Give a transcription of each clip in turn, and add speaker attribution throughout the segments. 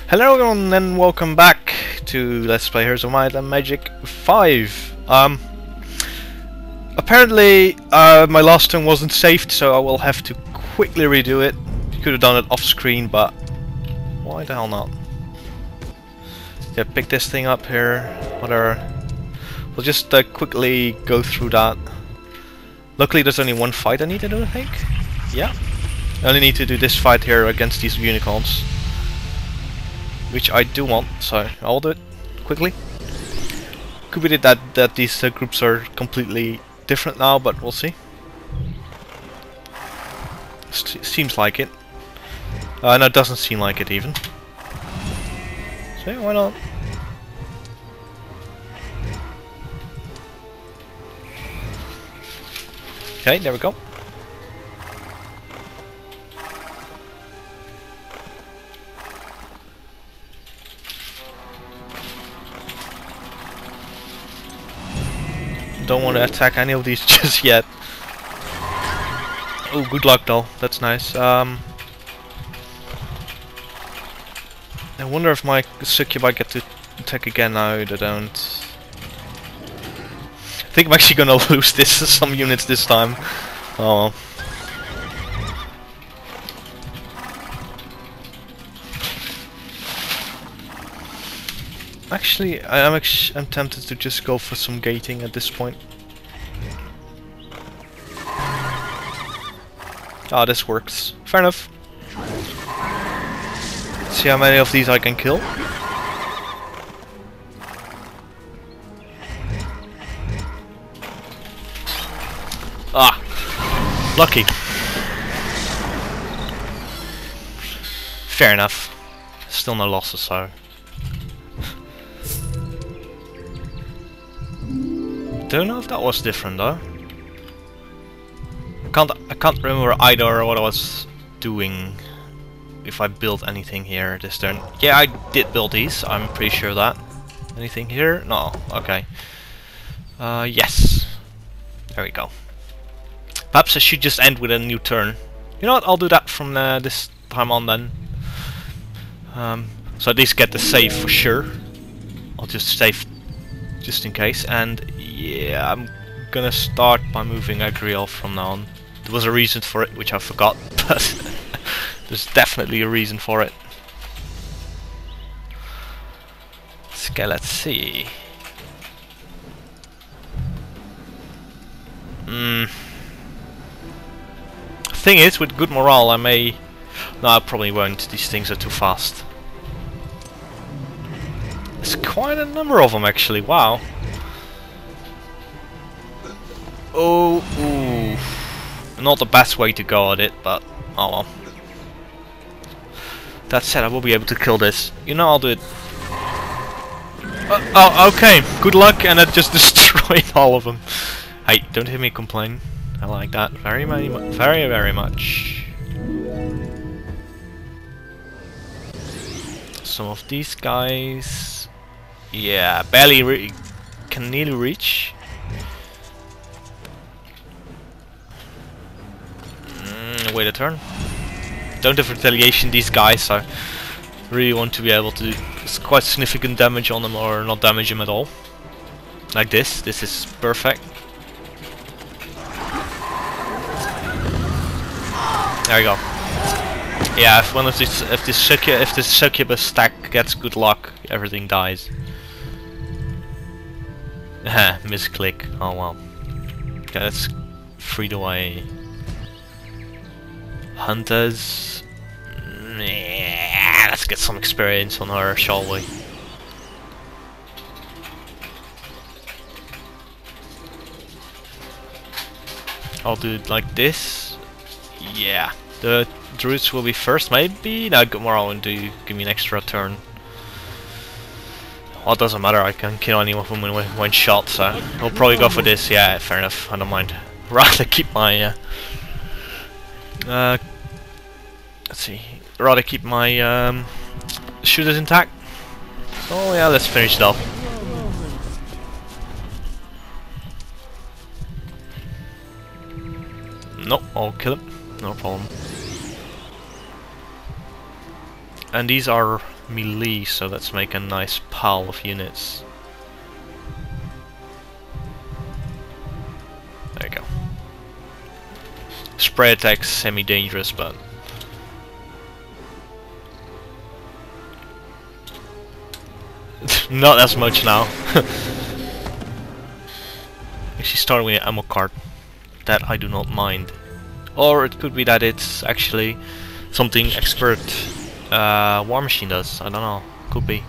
Speaker 1: Hello everyone and welcome back to Let's Play Heroes of Might and Magic 5. Apparently my last turn wasn't saved, so I will have to quickly redo it. Could have done it off screen, but why the hell not? Yeah, pick this thing up here, whatever. We'll just quickly go through that. Luckily there's only one fight I need to do, I think. Yeah. I only need to do this fight here against these unicorns, which I do want, so I'll do it quickly. Could be that these groups are completely different now, but we'll see. Seems like it. No, it doesn't seem like it even. So yeah, why not? Okay, there we go. Don't want to attack any of these just yet. Oh, good luck though. That's nice. I wonder if my succubi get to attack again. No, they don't. I think I'm actually gonna lose some units this time. Oh well. Actually, I'm tempted to just go for some gating at this point. Ah, this works. Fair enough. Let's see how many of these I can kill. Ah, lucky. Fair enough. Still no losses, so. Don't know if that was different though. I can't remember either what I was doing. If I built anything here this turn. Yeah, I did build these. I'm pretty sure of that. Anything here? No. Okay. Yes. There we go. Perhaps I should just end with a new turn. You know what? I'll do that from this time on then. So at least get the save for sure. I'll just save just in case. And yeah, I'm gonna start by moving Azrael from now on. There was a reason for it, which I forgot, but there's definitely a reason for it. Okay, let's see. Thing is, with good morale, I may. No, I probably won't. These things are too fast. There's quite a number of them, actually. Wow. Oh, ooh. Not the best way to go at it, but oh well. That said, I will be able to kill this. You know, I'll do it. Oh, okay. Good luck, and that just destroyed all of them. Hey, don't hear me complain. I like that very much. Some of these guys, yeah, barely can nearly reach. Wait a turn. Don't have retaliation these guys, so I really want to be able to do quite significant damage on them or not damage them at all. Like this. This is perfect. There we go. Yeah, if this succubus stack gets good luck, everything dies. Misclick. Oh well. Okay, let's free the way. Hunters. Yeah, let's get some experience on her, shall we? I'll do it like this. Yeah, the druids will be first, maybe. No, Morale will do. Give me an extra turn. Well, it doesn't matter. I can kill any of them in one shot, so I'll probably go for this. Yeah, fair enough. I don't mind. Rather keep my. Let's see. Rather keep my shooters intact. Oh yeah, let's finish it off. Nope, I'll kill him. No problem. And these are melee, so let's make a nice pile of units. There you go. Spray attack's semi-dangerous, but not as much now. Actually starting with an ammo cart. That I do not mind. Or it could be that it's actually something expert War Machine does. I don't know. Could be.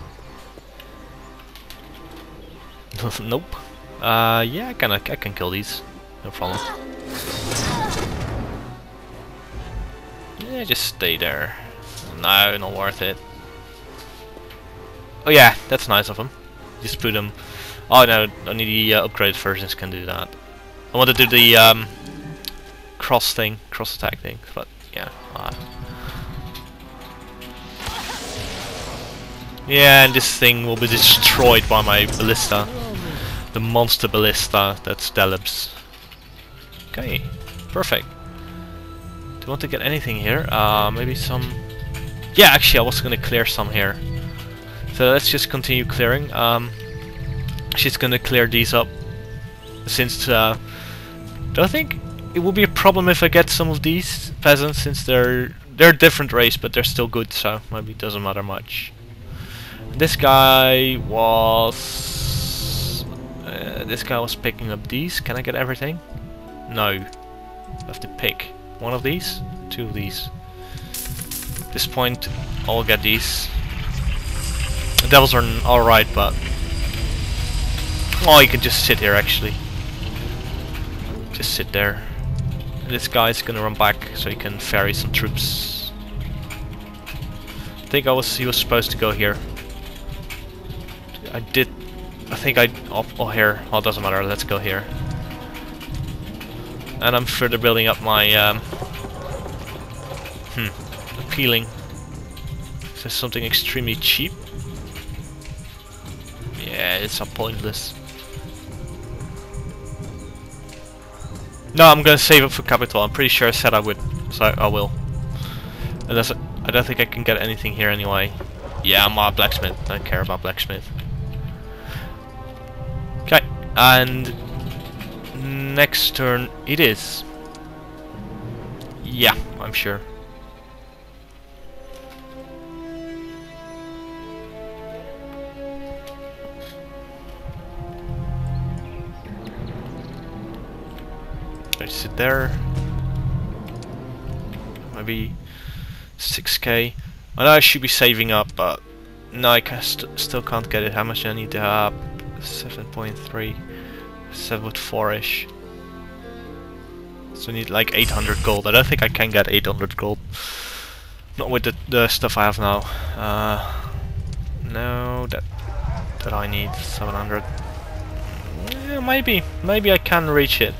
Speaker 1: Nope. Yeah, I can kill these. No problem. Yeah, just stay there. No, not worth it. Oh yeah, that's nice of them. Just put them. Oh no, only the upgraded versions can do that. I want to do the cross attack thing, but yeah. Yeah, and this thing will be destroyed by my ballista. The monster ballista that's Delibs. Okay, perfect. Do you want to get anything here? Maybe some... Yeah, actually I was gonna clear some here. So let's just continue clearing. She's gonna clear these up. Since don't think it will be a problem if I get some of these peasants, since they're a different race, but they're still good, so maybe it doesn't matter much. This guy was picking up these. Can I get everything? No. I have to pick one of these, two of these. At this point, I'll get these. The devils are alright, but oh, you can just sit here actually. Just sit there. This guy's gonna run back so he can ferry some troops. I think he was supposed to go here. I think oh here. Oh, it doesn't matter. Let's go here. And I'm further building up my appealing. Is there something extremely cheap? Yeah, it's so pointless. No, I'm gonna save it for capital. I'm pretty sure I said I would, so I will. Unless I don't think I can get anything here anyway. Yeah, I'm a blacksmith. I don't care about blacksmith. Okay, and next turn it is. Yeah, I'm sure. I sit there. Maybe 6k. I know I should be saving up, but no, I still can't get it. How much do I need to have? 7.3, 7.4ish. So I need like 800 gold. I don't think I can get 800 gold. Not with the stuff I have now. No, that I need 700. Yeah, maybe I can reach it.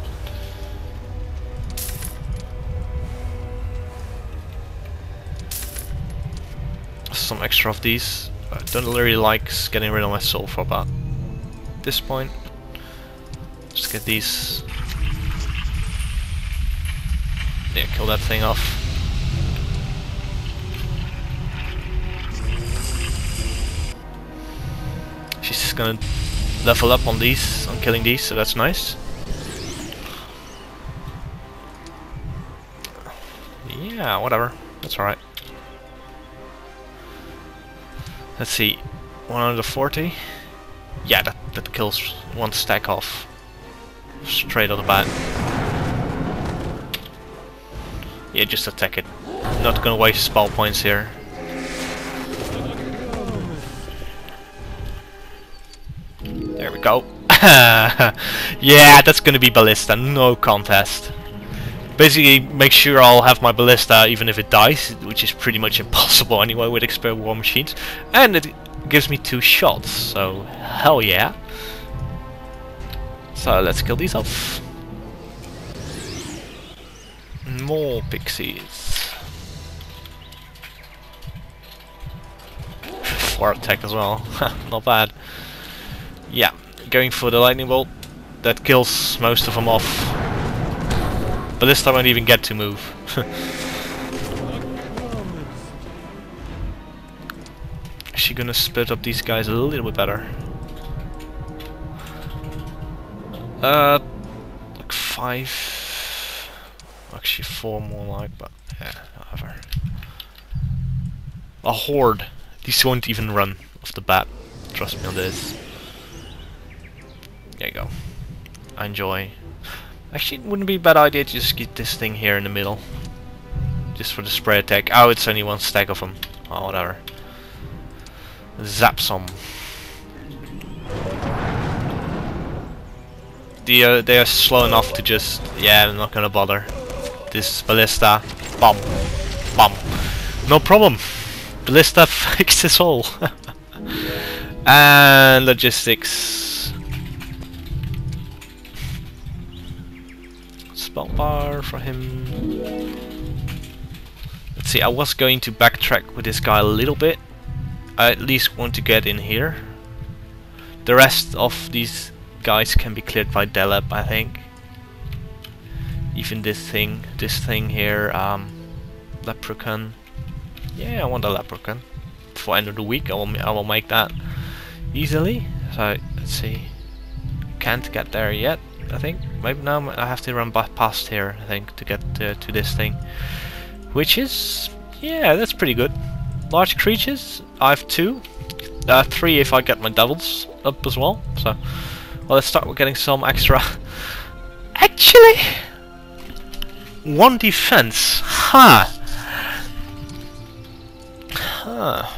Speaker 1: Some extra of these. I don't really like getting rid of my sulfur, but at this point, just get these. Yeah, kill that thing off. She's just gonna level up on these, on killing these, so that's nice. Yeah, whatever, that's alright. Let's see, 140. Yeah, that kills one stack off straight off the bat. Yeah, just attack it. Not gonna waste spell points here. There we go. Yeah, that's gonna be ballista, no contest. Basically, make sure I'll have my ballista even if it dies, which is pretty much impossible anyway with expert war machines. And it gives me 2 shots, so hell yeah. So let's kill these off. More pixies. 4 attack as well, not bad. Yeah, going for the lightning bolt. That kills most of them off. But this time I don't even get to move. actually gonna split up these guys a little bit better. Like 5, actually 4 more like, but yeah, whatever. A horde. These won't even run off the bat. Trust me on this. There you go. I enjoy. Actually, it wouldn't be a bad idea to just get this thing here in the middle. Just for the spray attack. Oh, it's only 1 stack of them. Oh, whatever. Zap some. They are slow enough to just... Yeah, I'm not gonna bother. This ballista. Bum. Bum. No problem. Ballista fixes all. And logistics. Spell bar for him. Let's see, I was going to backtrack with this guy a little bit. I at least want to get in here. The rest of these guys can be cleared by Deleb, I think. Even this thing here, Leprechaun. Yeah, I want a Leprechaun. For end of the week, I will make that easily. So let's see. Can't get there yet, I think. Maybe now I have to run past here, I think, to get to this thing. Which is, yeah, that's pretty good. Large creatures, I have 2. 3 if I get my doubles up as well. So, well, let's start with getting some extra. Actually, 1 defense. Huh. Huh.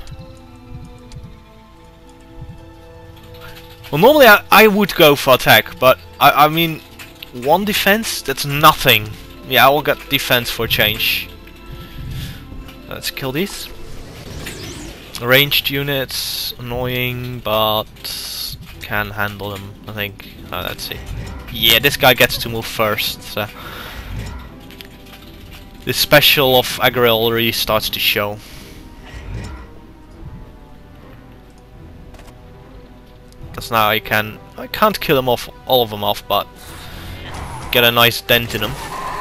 Speaker 1: Well, normally I would go for attack, but I mean, 1 defense, that's nothing. Yeah, I will get defense for change. Let's kill these. Ranged units, annoying, but can handle them, I think. Let's see. Yeah, this guy gets to move first. So. The special of Azrael already starts to show. Because now I can't kill them off, all of them off, but get a nice dent in them.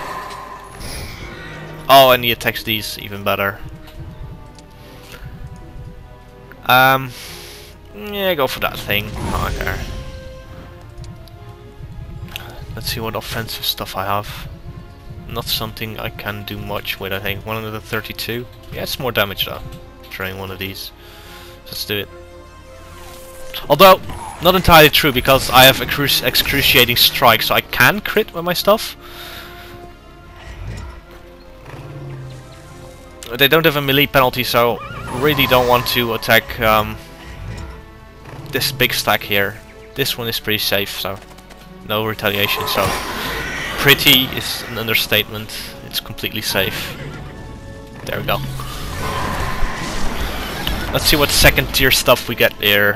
Speaker 1: Oh, and he attacks these even better. Yeah, go for that thing. Oh, okay. Let's see what offensive stuff I have. Not something I can do much with, I think. 132. Yeah, it's more damage though. Trying one of these. Let's do it. Although, not entirely true, because I have excruciating strike, so I can crit with my stuff. They don't have a melee penalty, so really don't want to attack this big stack here. This one is pretty safe, so no retaliation. So pretty is an understatement. It's completely safe. There we go. Let's see what 2nd tier stuff we get here.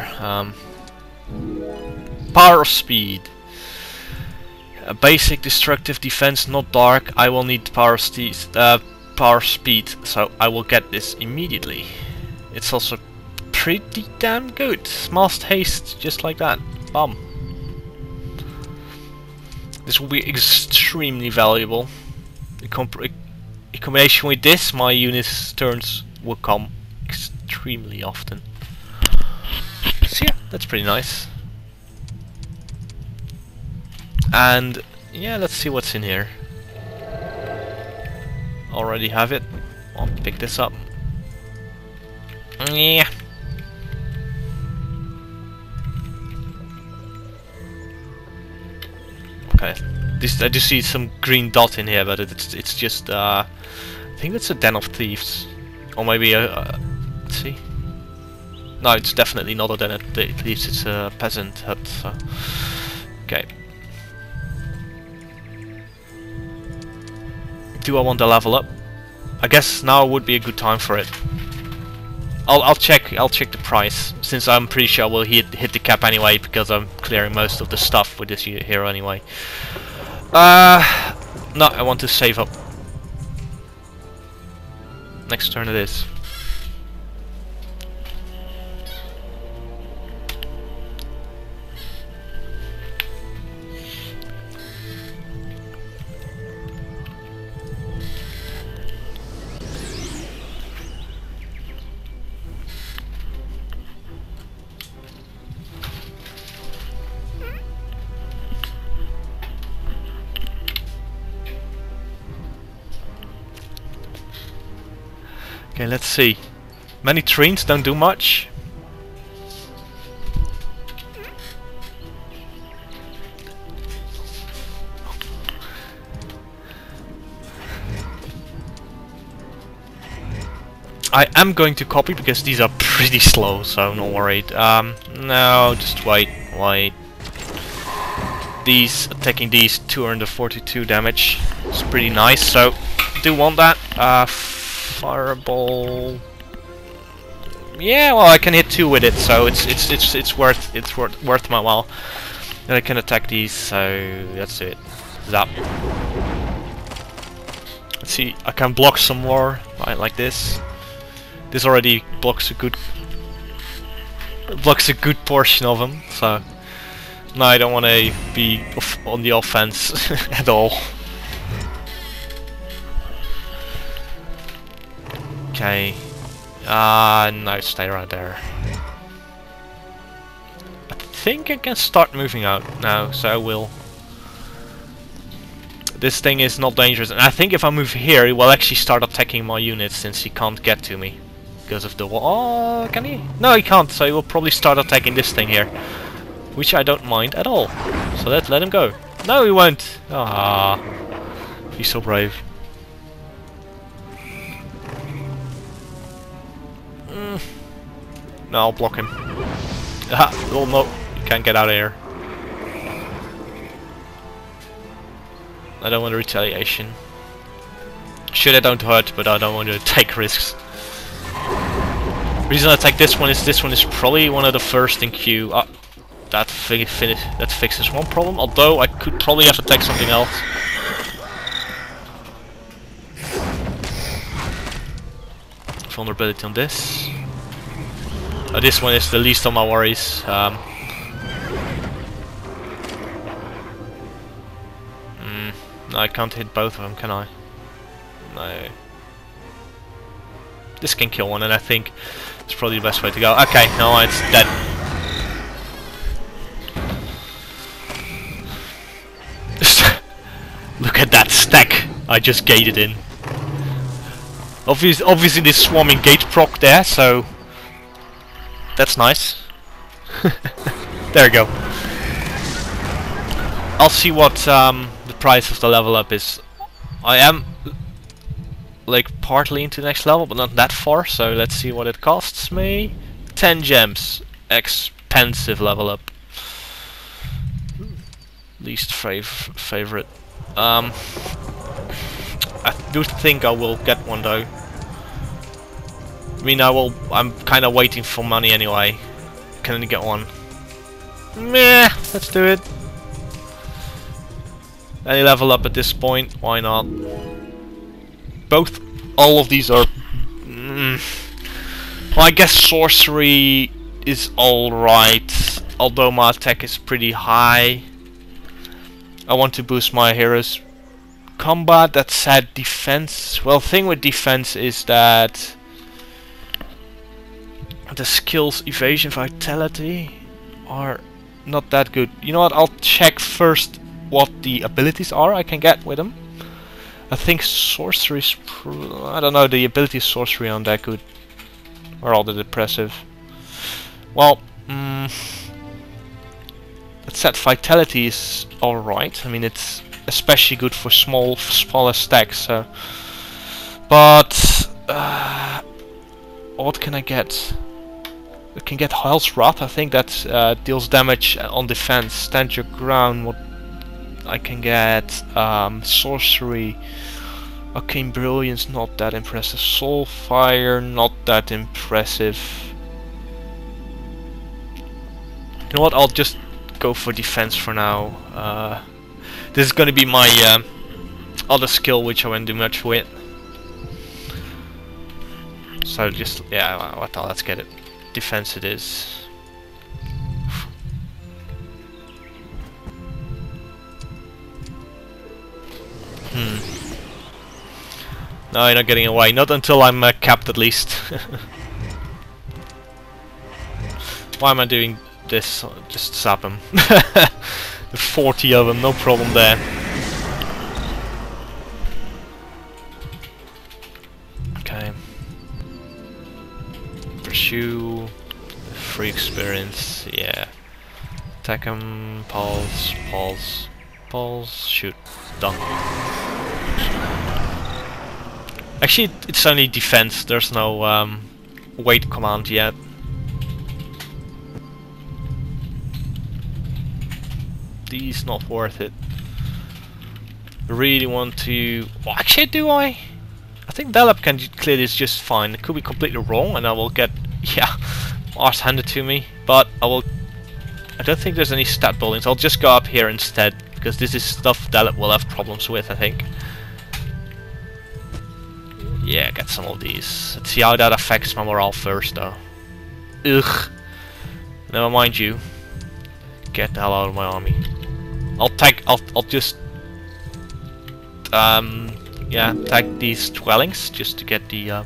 Speaker 1: Power of speed. A basic destructive defense, not dark. I will need power speed, so I will get this immediately. It's also pretty damn good. Masked haste, just like that. Bum. This will be extremely valuable. In combination with this, my unit's turns will come extremely often. So yeah, that's pretty nice. And yeah, let's see what's in here. Already have it. I'll pick this up. Yeah. Okay. I just see some green dot in here, but it's just I think it's a den of thieves, or maybe let's see. No, it's definitely not a den of thieves. It's a peasant hut. So. Okay. Do I want to level up? I guess now would be a good time for it. I'll check the price, since I'm pretty sure we'll hit the cap anyway, because I'm clearing most of the stuff with this hero anyway. No, I want to save up. Next turn it is. Okay, let's see. Many trees don't do much. I am going to copy because these are pretty slow, so I'm not worried. No, just wait. These attacking these 242 damage. It's pretty nice, so do want that. Fireball. Yeah, well, I can hit 2 with it, so it's worth my while. And I can attack these, so that's it. Zap. Let's see, I can block some more, right, like this. This already blocks a good portion of them, so no, I don't want to be on the offense at all. Okay, no, stay right there. I think I can start moving out now, so I will. This thing is not dangerous, and I think if I move here, it will actually start attacking my units since he can't get to me. Because of the wall. Oh, can he? No, he can't, so he will probably start attacking this thing here. Which I don't mind at all. So let him go. No, he won't. Ah, he's so brave. No, I'll block him. Ah, oh no, you can't get out of here. I don't want a retaliation. Should I don't hurt, but I don't want to take risks. Reason I take this one is probably one of the first in queue. That fixes one problem, although I could probably have to take something else. Vulnerability on this. This one is the least of my worries. No, I can't hit both of them, can I? No. This can kill one, and I think it's probably the best way to go. Okay, no, it's dead. Look at that stack I just gated in. Obviously this swarming gate proc there, so that's nice. There we go. I'll see what the price of the level up is. I am like partly into the next level, but not that far, so let's see what it costs me. 10 gems. Expensive level up. Least favorite. I do think I will get one though. I mean, I'm kind of waiting for money anyway. Can only get one. Meh, let's do it. Any level up at this point, why not? All of these are... well, I guess sorcery is alright, although my attack is pretty high. I want to boost my heroes. Combat, that said defense. Well, thing with defense is that the skills evasion, vitality are not that good. You know what, I'll check first what the abilities are I can get with them. I think sorcery's... I don't know, the ability of sorcery aren't that good. Or all that impressive. Well, that said, vitality is alright. I mean, it's especially good for smaller stacks. So. But what can I get? I can get Hell's Wrath. I think that deals damage on defense. Stand your ground. What I can get? Sorcery. Arcane Brilliance, not that impressive. Soul Fire, not that impressive. You know what? I'll just go for defense for now. This is going to be my other skill, which I won't do much with. So just, yeah, what the hell, let's get it. Defense it is. No, you're not getting away. Not until I'm capped, at least. Why am I doing this? Just zap them. 40 of them, no problem there. Okay. you. Free experience, yeah. Attack him, pulse, pulse, pulse, shoot. Done. Actually, it's only defense, there's no wait command yet. These not worth it. Really want to... Well, actually, do I? I think Velop can clear this just fine. It could be completely wrong and I will get... Yeah, arse handed to me. But I will... I don't think there's any stat buildings. I'll just go up here instead. Because this is stuff Velop will have problems with, I think. Yeah, get some of these. Let's see how that affects my morale first, though. Ugh. Never mind you. Get the hell out of my army. I'll just yeah, tag these dwellings just to get the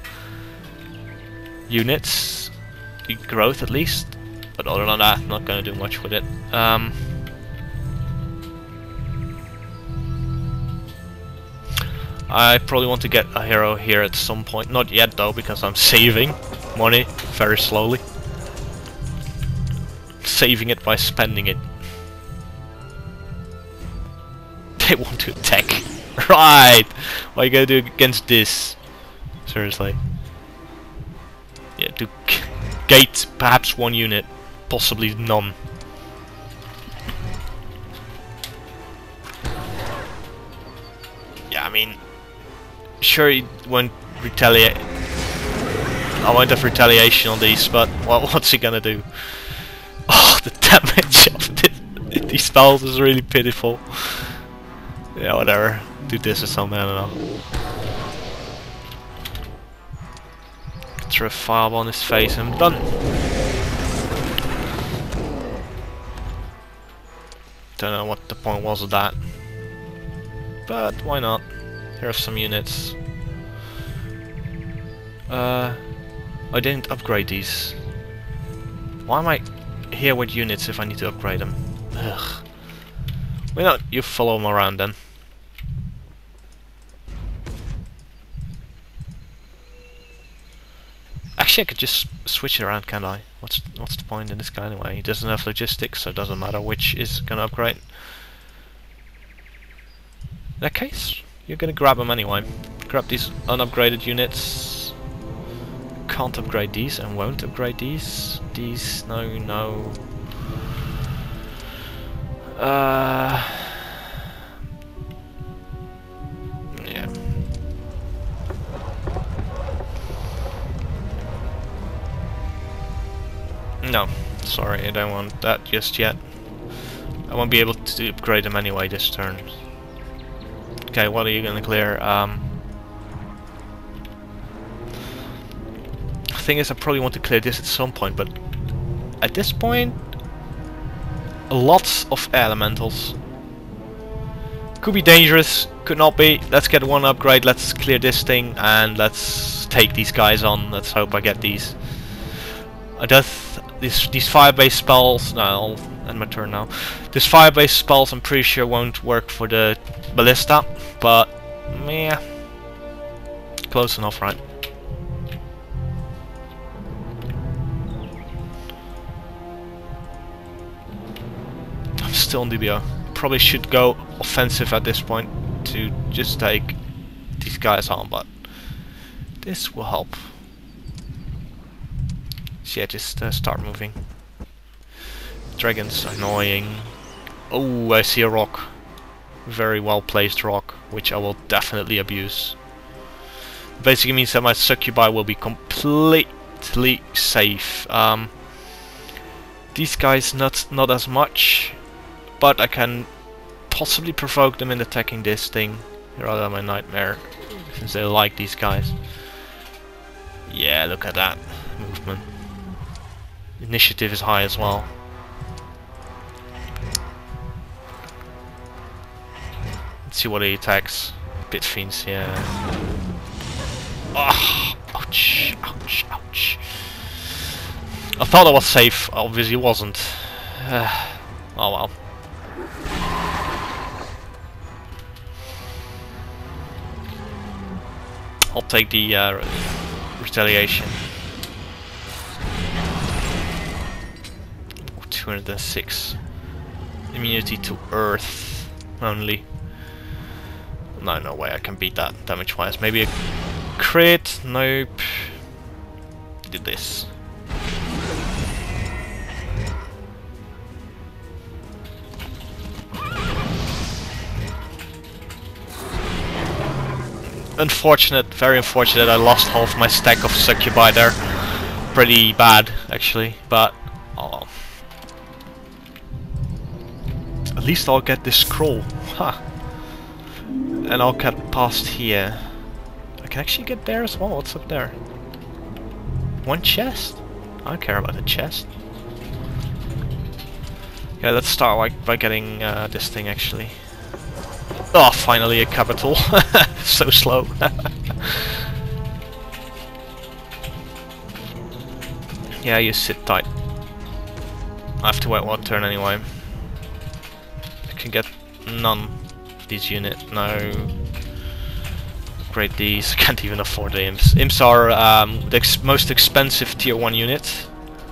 Speaker 1: units, the growth at least. But other than that, I'm not gonna do much with it. I probably want to get a hero here at some point. Not yet though, because I'm saving money very slowly. Saving it by spending it. They want to attack. Right! What are you gonna do against this? Seriously. Yeah, to gate perhaps one unit, possibly none. Yeah, I mean, sure he won't retaliate. I won't have retaliation on these, but what's he gonna do? Oh, the damage of these spells is really pitiful. Yeah, whatever. Do this or something, I don't know. Throw a fireball on his face and I'm done. Don't know what the point was of that. But why not? Here are some units. I didn't upgrade these. Why am I here with units if I need to upgrade them? Ugh. Why not you follow them around then? Actually, I could just switch it around, can't I? What's the point in this guy anyway? He doesn't have logistics, so it doesn't matter which is gonna upgrade. In that case, you're gonna grab them anyway. Grab these unupgraded units. Can't upgrade these and won't upgrade these. These, no, no. Yeah. No, sorry, I don't want that just yet. I won't be able to upgrade them anyway this turn. Okay, what are you gonna clear? The thing is, I probably want to clear this at some point, but at this point, lots of elementals. Could be dangerous, could not be. Let's get one upgrade, let's clear this thing, and let's take these guys on. Let's hope I get these. These fire-based spells. No, I'll end my turn now. These fire-based spells, I'm pretty sure won't work for the ballista, but yeah, close enough, right? I'm still in DBO. Probably should go offensive at this point to just take these guys on, but this will help. So yeah, just start moving. Dragons annoying. Oh, I see a rock. Very well placed rock, which I will definitely abuse. Basically means that my succubi will be completely safe. These guys not as much, but I can possibly provoke them in attacking this thing rather than my nightmare, since they like these guys. Yeah, look at that movement. Initiative is high as well. Let's see what he attacks. Pit fiends, yeah. Oh, ouch, ouch, ouch. I thought I was safe, obviously wasn't. Oh well. I'll take the retaliation. 206. Immunity to Earth only. No, no way I can beat that damage-wise. Maybe a crit? Nope. Do this. Unfortunate, very unfortunate. I lost half my stack of succubi there. Pretty bad, actually, but oh well. At least I'll get this scroll. Ha! And I'll get past here. I can actually get there as well. What's up there? One chest? I don't care about the chest. Yeah, let's start by getting this thing actually. Oh, finally a capital. So slow. Yeah, you sit tight. I have to wait one turn anyway. I can get none of these units. No. Upgrade these. Can't even afford the imps. Imps are the most expensive tier 1 unit.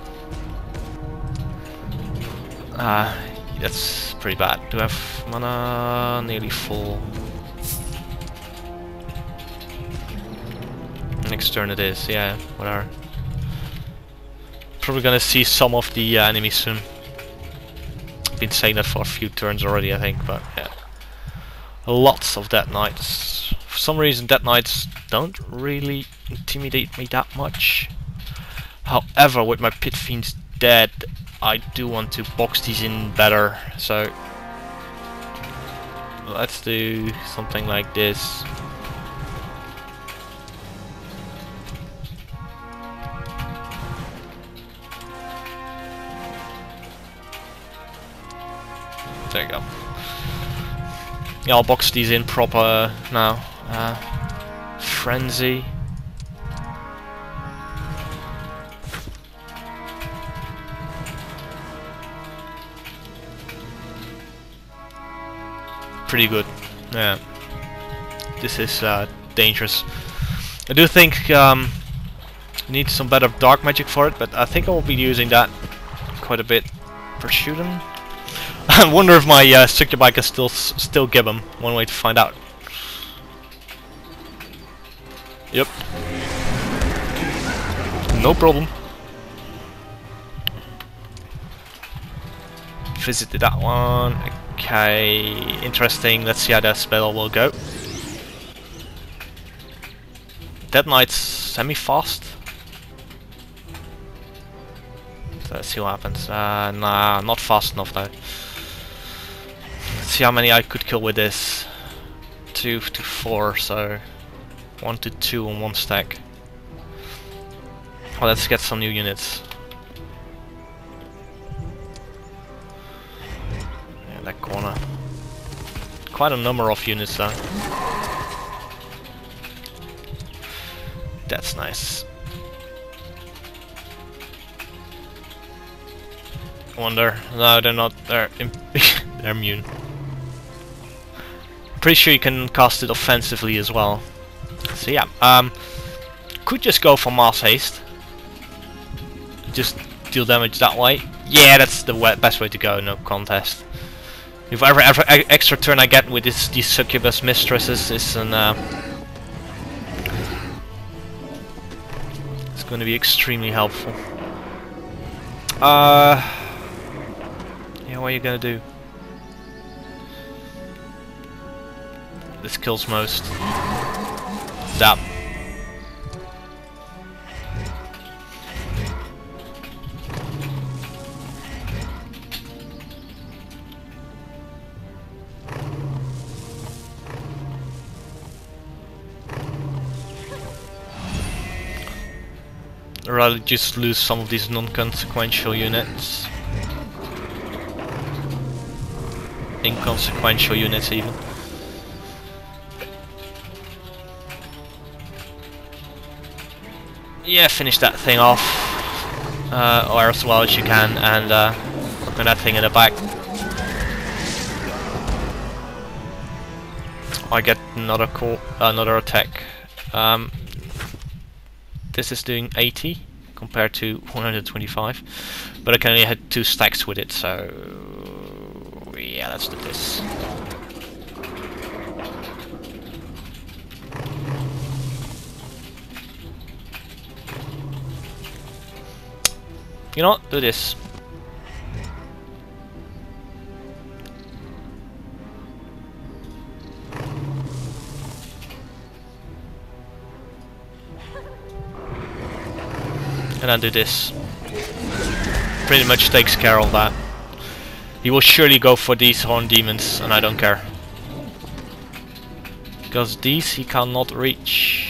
Speaker 1: That's pretty bad. Do I have mana? Nearly full. Next turn it is, yeah, whatever. Probably gonna see some of the enemies soon. Been saying that for a few turns already, I think, but yeah. Lots of Death Knights. For some reason, Death Knights don't really intimidate me that much. However, with my Pit Fiends dead, I do want to box these in better, so let's do something like this. There you go. Yeah, I'll box these in proper now. Frenzy. Pretty good. Yeah. This is dangerous. I do think you need some better dark magic for it, but I think I will be using that quite a bit per shooting. I wonder if my succubi can still give him. One way to find out. Yep. No problem. Visited that one. Okay, interesting. Let's see how that spell will go. Dead Knight's semi-fast. So let's see what happens. Nah, not fast enough though. Let's see how many I could kill with this. 2 to 4, so 1 to 2 on one stack. Well, let's get some new units. Yeah, that corner. Quite a number of units though. That's nice. Wonder. No, they're not. They're they're immune. Pretty sure you can cast it offensively as well. So yeah, could just go for mass haste. Just deal damage that way. Yeah, that's the best way to go. No contest. If every extra turn I get with these succubus mistresses is an it's going to be extremely helpful. Yeah, what are you gonna do? This kills most. Zap. I'd rather just lose some of these non-consequential units. Inconsequential units even. Yeah, finish that thing off, or as well as you can, and look at that thing in the back. I get another call, another attack. This is doing 80. compared to 125, but I can only hit 2 stacks with it, so yeah, let's do this. You know what? Do this. And then do this. Pretty much takes care of that. He will surely go for these horn demons, and I don't care. Because these he cannot reach.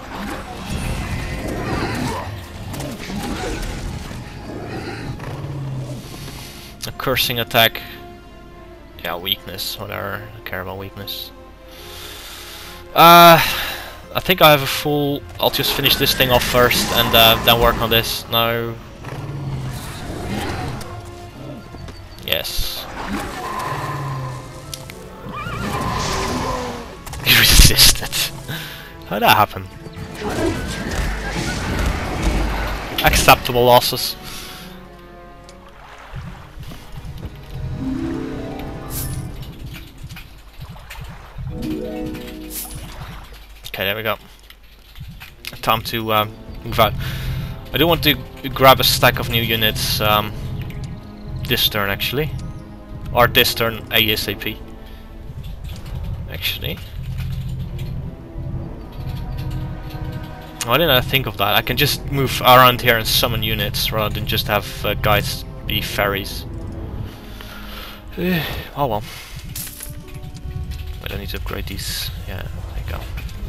Speaker 1: A cursing attack. Yeah, weakness, whatever. I don't care about weakness. I think I have a full... I'll just finish this thing off first and then work on this. No. Yes. He resisted. How'd that happen? Acceptable losses. Okay, there we go. Time to move out. I do want to grab a stack of new units this turn, actually. Or this turn ASAP. Actually. Why didn't I think of that? I can just move around here and summon units rather than just have guys be fairies. Oh well. Wait, I need to upgrade these. Yeah, there you go.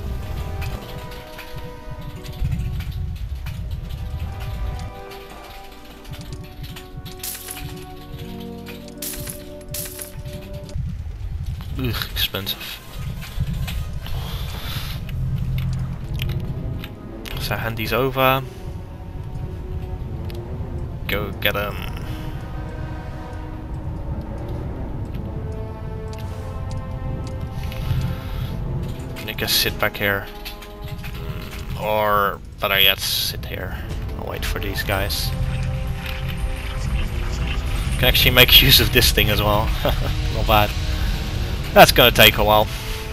Speaker 1: Ugh, expensive. So hand these over. Go get them. I guess sit back here. Or better yet, sit here. I'll wait for these guys. Can actually make use of this thing as well. Not bad. That's gonna take a while.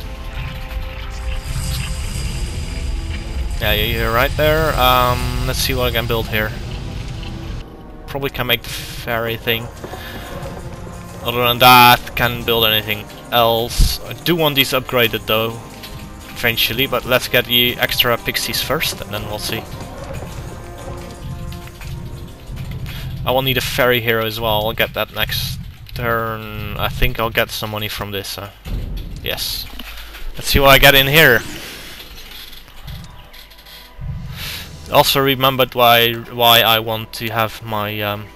Speaker 1: Yeah, you're right there. Let's see what I can build here. Probably can make the fairy thing. Other than that, can't build anything else. I do want these upgraded though, eventually, but let's get the extra pixies first and then we'll see. I will need a fairy hero as well. I'll get that next turn. I think I'll get some money from this. Yes. Let's see what I get in here. Also remembered why I want to have my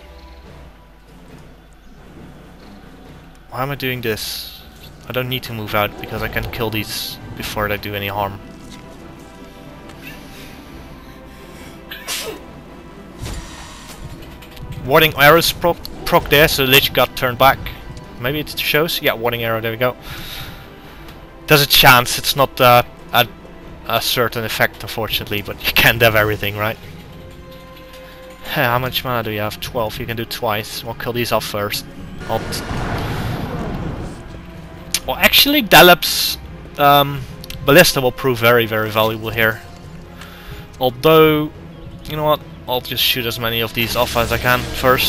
Speaker 1: why am I doing this? I don't need to move out because I can kill these before they do any harm. Warding arrows proc there, so the Lich got turned back. Maybe it shows? Yeah, warding arrow, there we go. There's a chance, it's not a certain effect unfortunately, but you can't have everything, right? How much mana do you have? 12, you can do twice. We'll kill these off first. Well, actually Daleb's Ballista will prove very, very valuable here. Although, you know what? I'll just shoot as many of these off as I can first.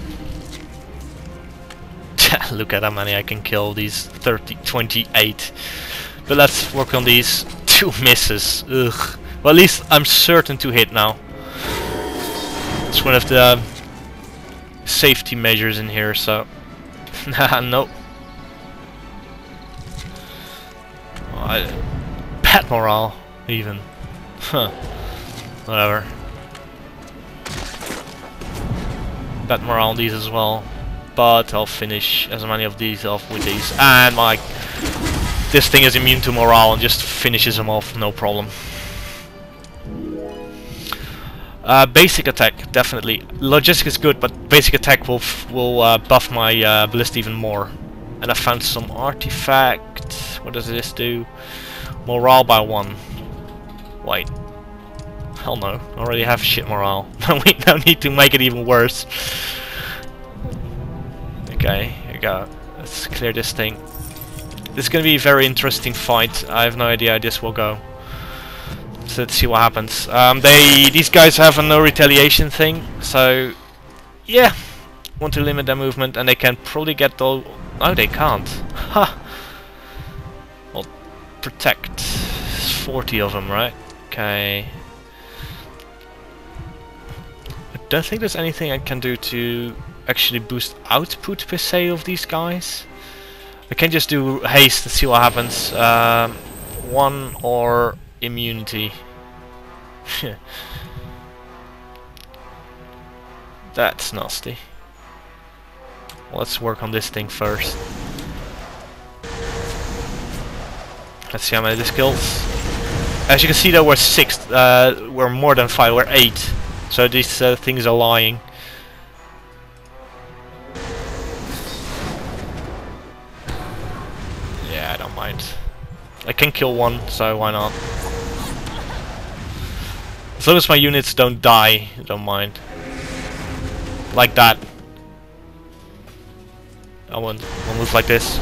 Speaker 1: Look at how many I can kill, these 28. But let's work on these. 2 misses. Ugh. Well, at least I'm certain to hit now. It's one of the safety measures in here, so... Nope. Bad morale, even. Huh. Whatever. Bad morale on these as well. But I'll finish as many of these off with these. And my... This thing is immune to morale and just finishes them off, no problem. Basic attack, definitely. Logistic is good, but basic attack will buff my ballista even more. And I found some artifact. What does this do? Morale by 1. Wait. Hell no, I already have shit morale. We don't need to make it even worse. Okay, here we go. Let's clear this thing. This is gonna be a very interesting fight. I have no idea how this will go. So let's see what happens. These guys have a no retaliation thing, so yeah, want to limit their movement, and they can probably get all. No, they can't. Ha. Well, protect. 40 of them, right? Okay. I don't think there's anything I can do to actually boost output per se of these guys. I can just do haste and see what happens. 1 or immunity. That's nasty. Let's work on this thing first. Let's see how many this kills. As you can see, there were 6. We're more than 5. We're 8. So these things are lying. Yeah, I don't mind. I can kill 1, so why not? As long as my units don't die, I don't mind. Like that. I'll move like this.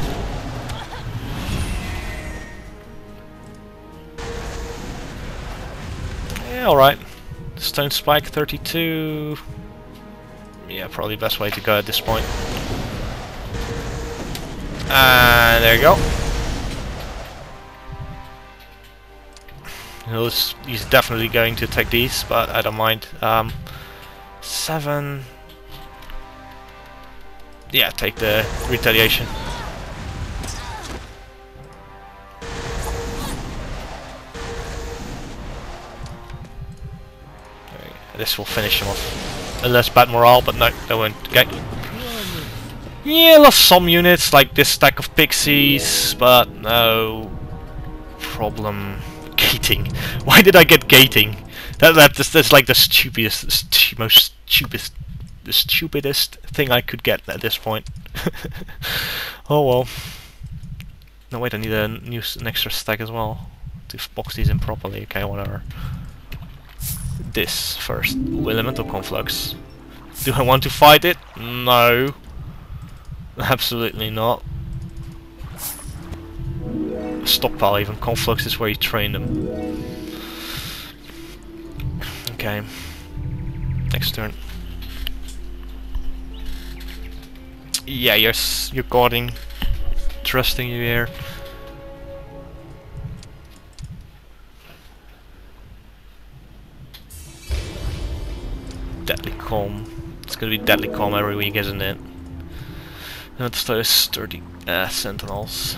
Speaker 1: Yeah, alright. Stone Spike 32. Yeah, probably the best way to go at this point. And there you go. He's definitely going to take these, but I don't mind. 7. Yeah, take the retaliation. This will finish him off. Unless bad morale, but no, they won't. Okay. Yeah, lost some units, like this stack of pixies, but no problem. Gating. Why did I get gating? That's like the stupidest thing I could get at this point. Oh well. No wait, I need an extra stack as well to box these in properly. Okay, whatever. This first. Ooh, elemental conflux. Do I want to fight it? No. Absolutely not. Stockpile even. Conflux is where you train them. Okay. Next turn. Yeah, you're guarding. Trusting you here. Deadly calm. It's gonna be deadly calm every week, isn't it? That's those sturdy sentinels.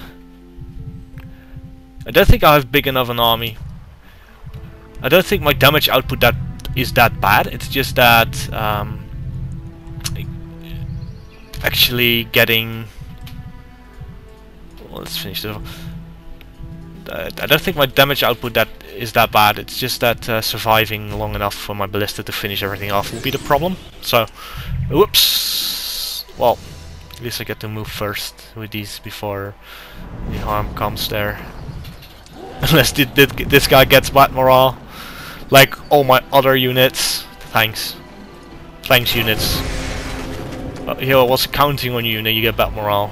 Speaker 1: I don't think I have big enough an army. I don't think my damage output is that bad. It's just that actually getting. Well, let's finish this. I don't think my damage output is that bad. It's just that surviving long enough for my ballista to finish everything off will be the problem. So, whoops. Well, at least I get to move first with these before the harm comes there. Unless this guy gets bad morale, like all my other units. Thanks. Thanks, units. Here I was counting on you, and then you get bad morale.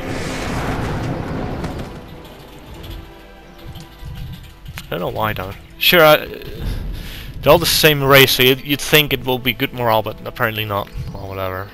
Speaker 1: I don't know why though. Sure, they're all the same race, so you'd think it will be good morale, but apparently not. Well, whatever.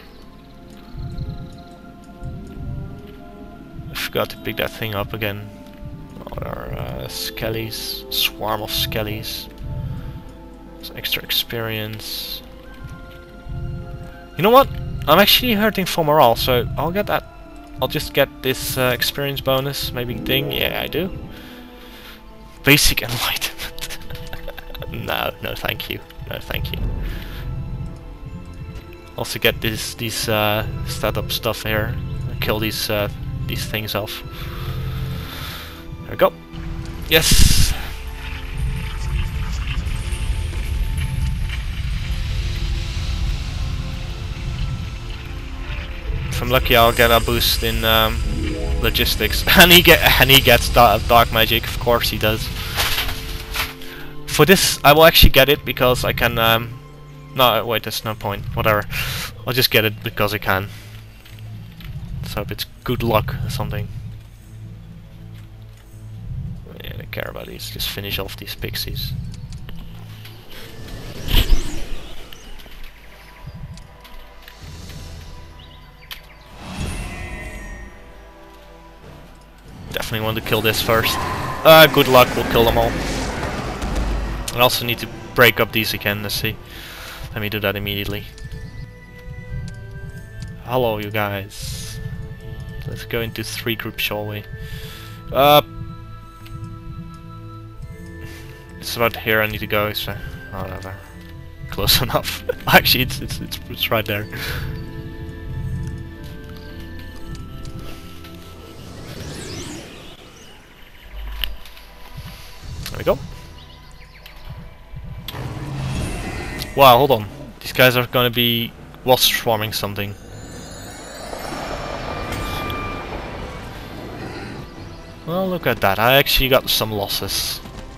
Speaker 1: I forgot to pick that thing up again. Or skellies, swarm of skellies. Some extra experience. You know what? I'm actually hurting for morale, so I'll get that. I'll just get this experience bonus, maybe thing. Yeah, I do. Basic enlightenment. No, thank you. No, thank you. Also get these startup stuff here. Kill these things off. There we go. Yes. If I'm lucky, I'll get a boost in logistics, and he gets dark magic. Of course, he does. For this, I will actually get it because I can. No, wait, there's no point. Whatever. I'll just get it because I can. So if it's good luck or something. Yeah, I don't care about these. Just finish off these pixies. Definitely want to kill this first. Good luck, we'll kill them all. I also need to break up these again, let's see. Let me do that immediately. Hello, you guys. Let's go into 3 groups, shall we? It's about here I need to go, so whatever. Close enough. Actually, it's right there. There we go. Wow, hold on. These guys are gonna be wasp swarming something. Well, look at that. I actually got some losses.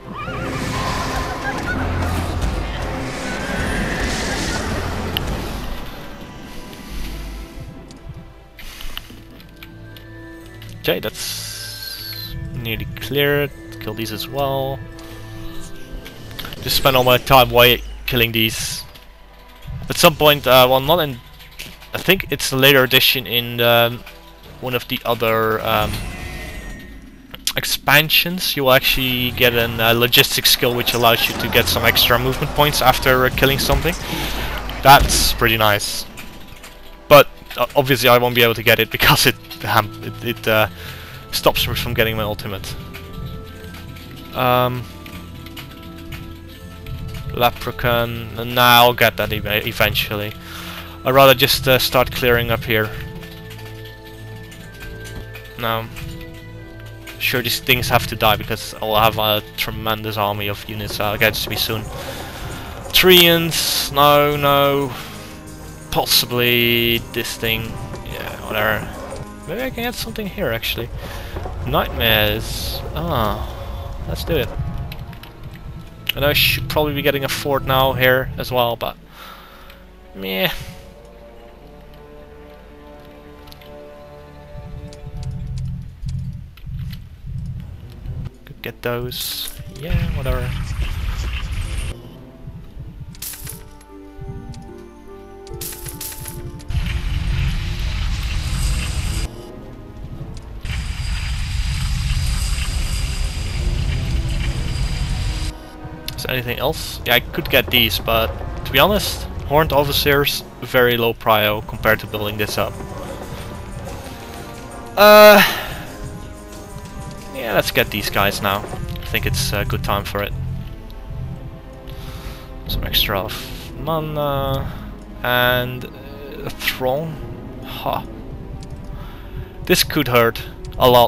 Speaker 1: Okay, that's nearly cleared. Kill these as well. Just spend all my time killing these. At some point, well, not in. I think it's a later edition in one of the other expansions. You will actually get a logistics skill which allows you to get some extra movement points after killing something. That's pretty nice. But obviously, I won't be able to get it because it stops me from getting my ultimate. Leprechaun, and now I'll get that eventually. I'd rather just start clearing up here. Now, sure, these things have to die because I'll have a tremendous army of units against me soon. Treants, no. Possibly this thing, yeah, whatever. Maybe I can get something here actually. Nightmares. Let's do it. I know I should probably be getting a fort now here as well, but meh. Could get those. Yeah, whatever. Anything else? Yeah, I could get these, but to be honest, Horned Overseers, very low prio compared to building this up. Yeah, let's get these guys now. I think it's a good time for it. Some extra mana and a throne. Ha. This could hurt a lot.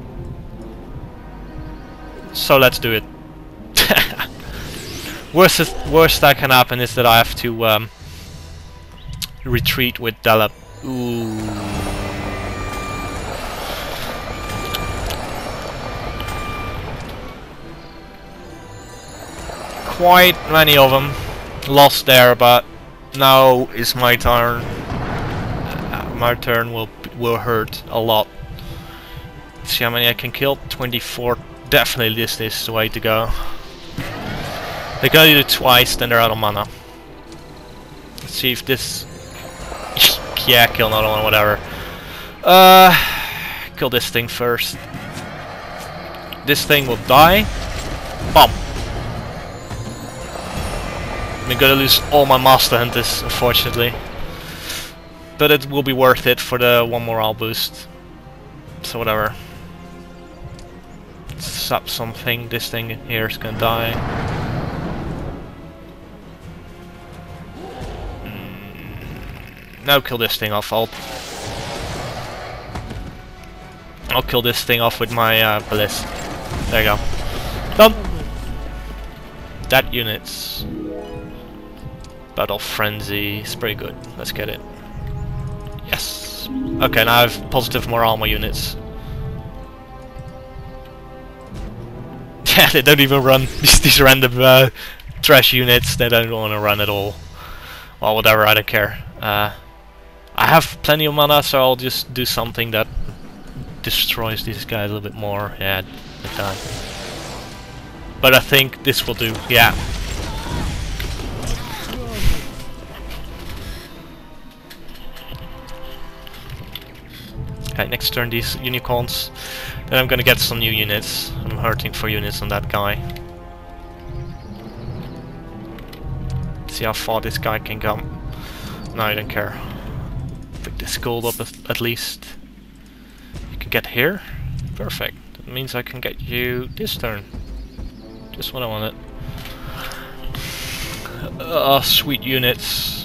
Speaker 1: So let's do it. Worst that can happen is that I have to retreat with Delap. Ooh. Quite many of them lost there, but now is my turn. My turn will hurt a lot. Let's see how many I can kill. 24. Definitely this is the way to go. They gotta do it twice, then they're out of mana. Let's see if this... yeah, kill another one, whatever. Kill this thing first. This thing will die. Bomb. I'm gonna lose all my Master Hunters, unfortunately. But it will be worth it for the 1 morale boost. So whatever. Sap something, this thing here is gonna die. Now kill this thing off. I'll kill this thing off with my ballist. There you go. Done. That unit's Battle Frenzy. It's pretty good. Let's get it. Yes. Okay, now I have positive morale on my units. Yeah, they don't even run these random trash units. They don't want to run at all. Well, whatever, I don't care. I have plenty of mana, so I'll just do something that destroys these guys a little bit more. Yeah, they die. But I think this will do. Yeah. Okay, next turn these unicorns. Then I'm gonna get some new units. I'm hurting for units on that guy. See how far this guy can come. No, I don't care. Pick this gold up at least. You can get here. Perfect. That means I can get you this turn. Just what I wanted. Sweet units.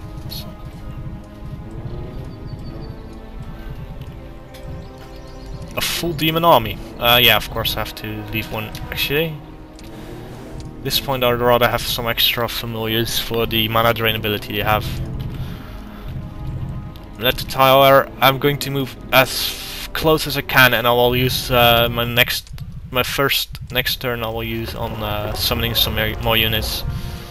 Speaker 1: A full demon army. Yeah, of course I have to leave one. Actually, at this point I'd rather have some extra familiars for the mana drain ability they have. Let the tower. I'm going to move as close as I can, and I will use my first next turn. I will use on summoning some more units,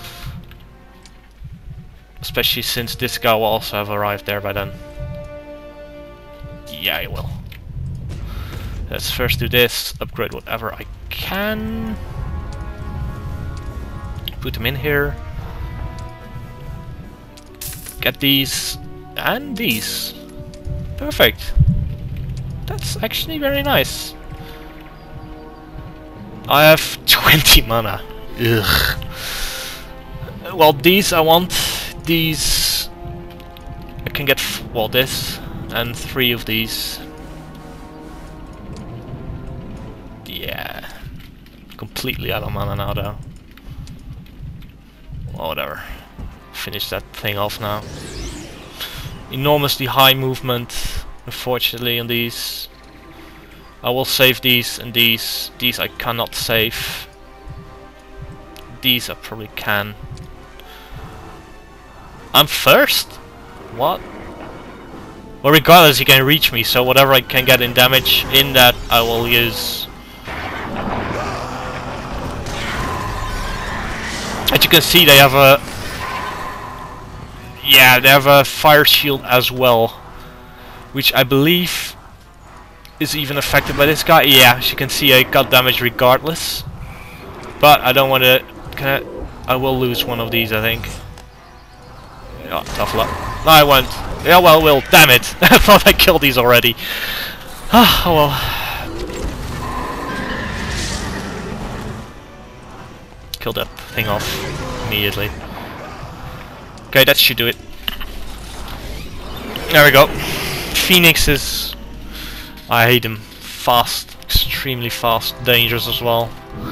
Speaker 1: especially since this guy will also have arrived there by then. Yeah, he will. Let's first do this, upgrade whatever I can. Put them in here. Get these and these. Perfect. That's actually very nice. I have 20 mana. Ugh. Well, these I want. These I can get, well, this and 3 of these. Yeah, completely out of mana now though. Well, whatever. Finish that thing off now. Enormously high movement, unfortunately, on these. I will save these and these. These I cannot save. These I probably can. I'm first? What? Well, regardless, he can reach me, so whatever I can get in damage in that I will use. As you can see, they have a... yeah, they have a fire shield as well, which I believe is even affected by this guy. Yeah, as you can see, I got damage regardless. But I don't want to... I will lose one of these, I think. Yeah, tough luck. No, I won't. Yeah, well, will. Damn it! I thought I killed these already. Ah, oh well. Kill that thing off immediately. Okay, that should do it. There we go. Phoenixes. I hate them. Fast. Extremely fast. Dangerous as well.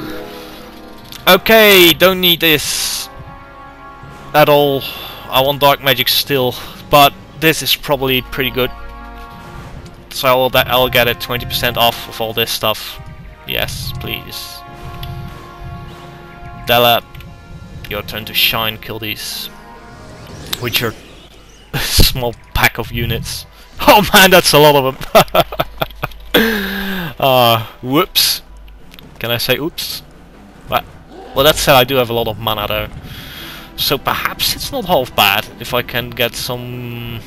Speaker 1: Okay, don't need this at all. I want dark magic still, but this is probably pretty good. So I'll get it 20% off of all this stuff. Yes, please. Della, your turn to shine. Kill these with your small pack of units. Oh man, that's a lot of them. Whoops. Can I say oops? Well, that said, I do have a lot of mana though, so perhaps it's not half bad if I can get some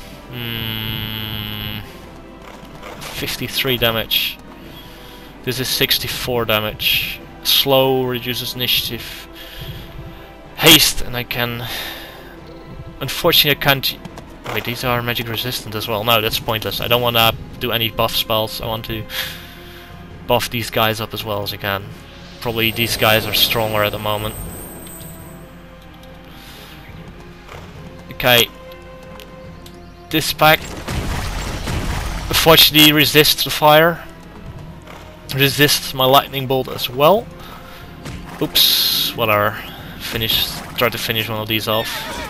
Speaker 1: 53 damage. This is 64 damage. Slow reduces initiative. Haste, and I can... unfortunately I can't... wait, these are magic resistant as well. No, that's pointless. I don't want to do any buff spells. I want to buff these guys up as well as I can. Probably these guys are stronger at the moment. Okay. This pack unfortunately resists the fire. Resists my lightning bolt as well. Oops, whatever. Try to finish one of these off.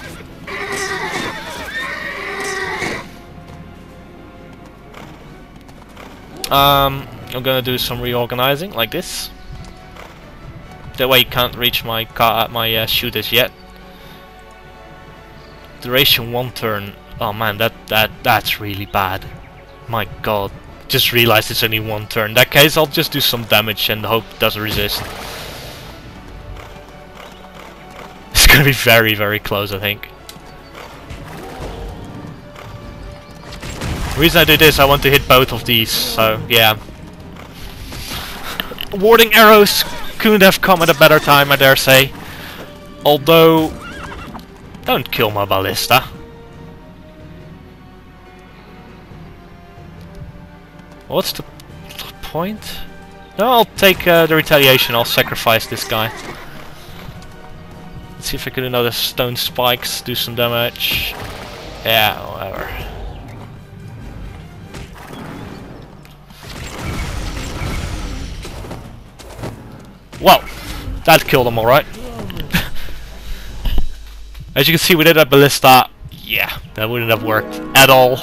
Speaker 1: I'm gonna do some reorganizing like this. That way you can't reach my shooters yet. Duration 1 turn. Oh man, that's really bad. My god. Just realized it's only 1 turn. In that case, I'll just do some damage and hope it doesn't resist. gonna be very, very close, I think. The reason I do this, I want to hit both of these, so yeah. Warding arrows couldn't have come at a better time, I dare say. Although, don't kill my ballista. What's the point? No, I'll take the retaliation. I'll sacrifice this guy. Let's see if I can do another stone spikes, do some damage. Yeah, whatever. Well, that killed him alright. As you can see, we did a ballista. Yeah, that wouldn't have worked at all.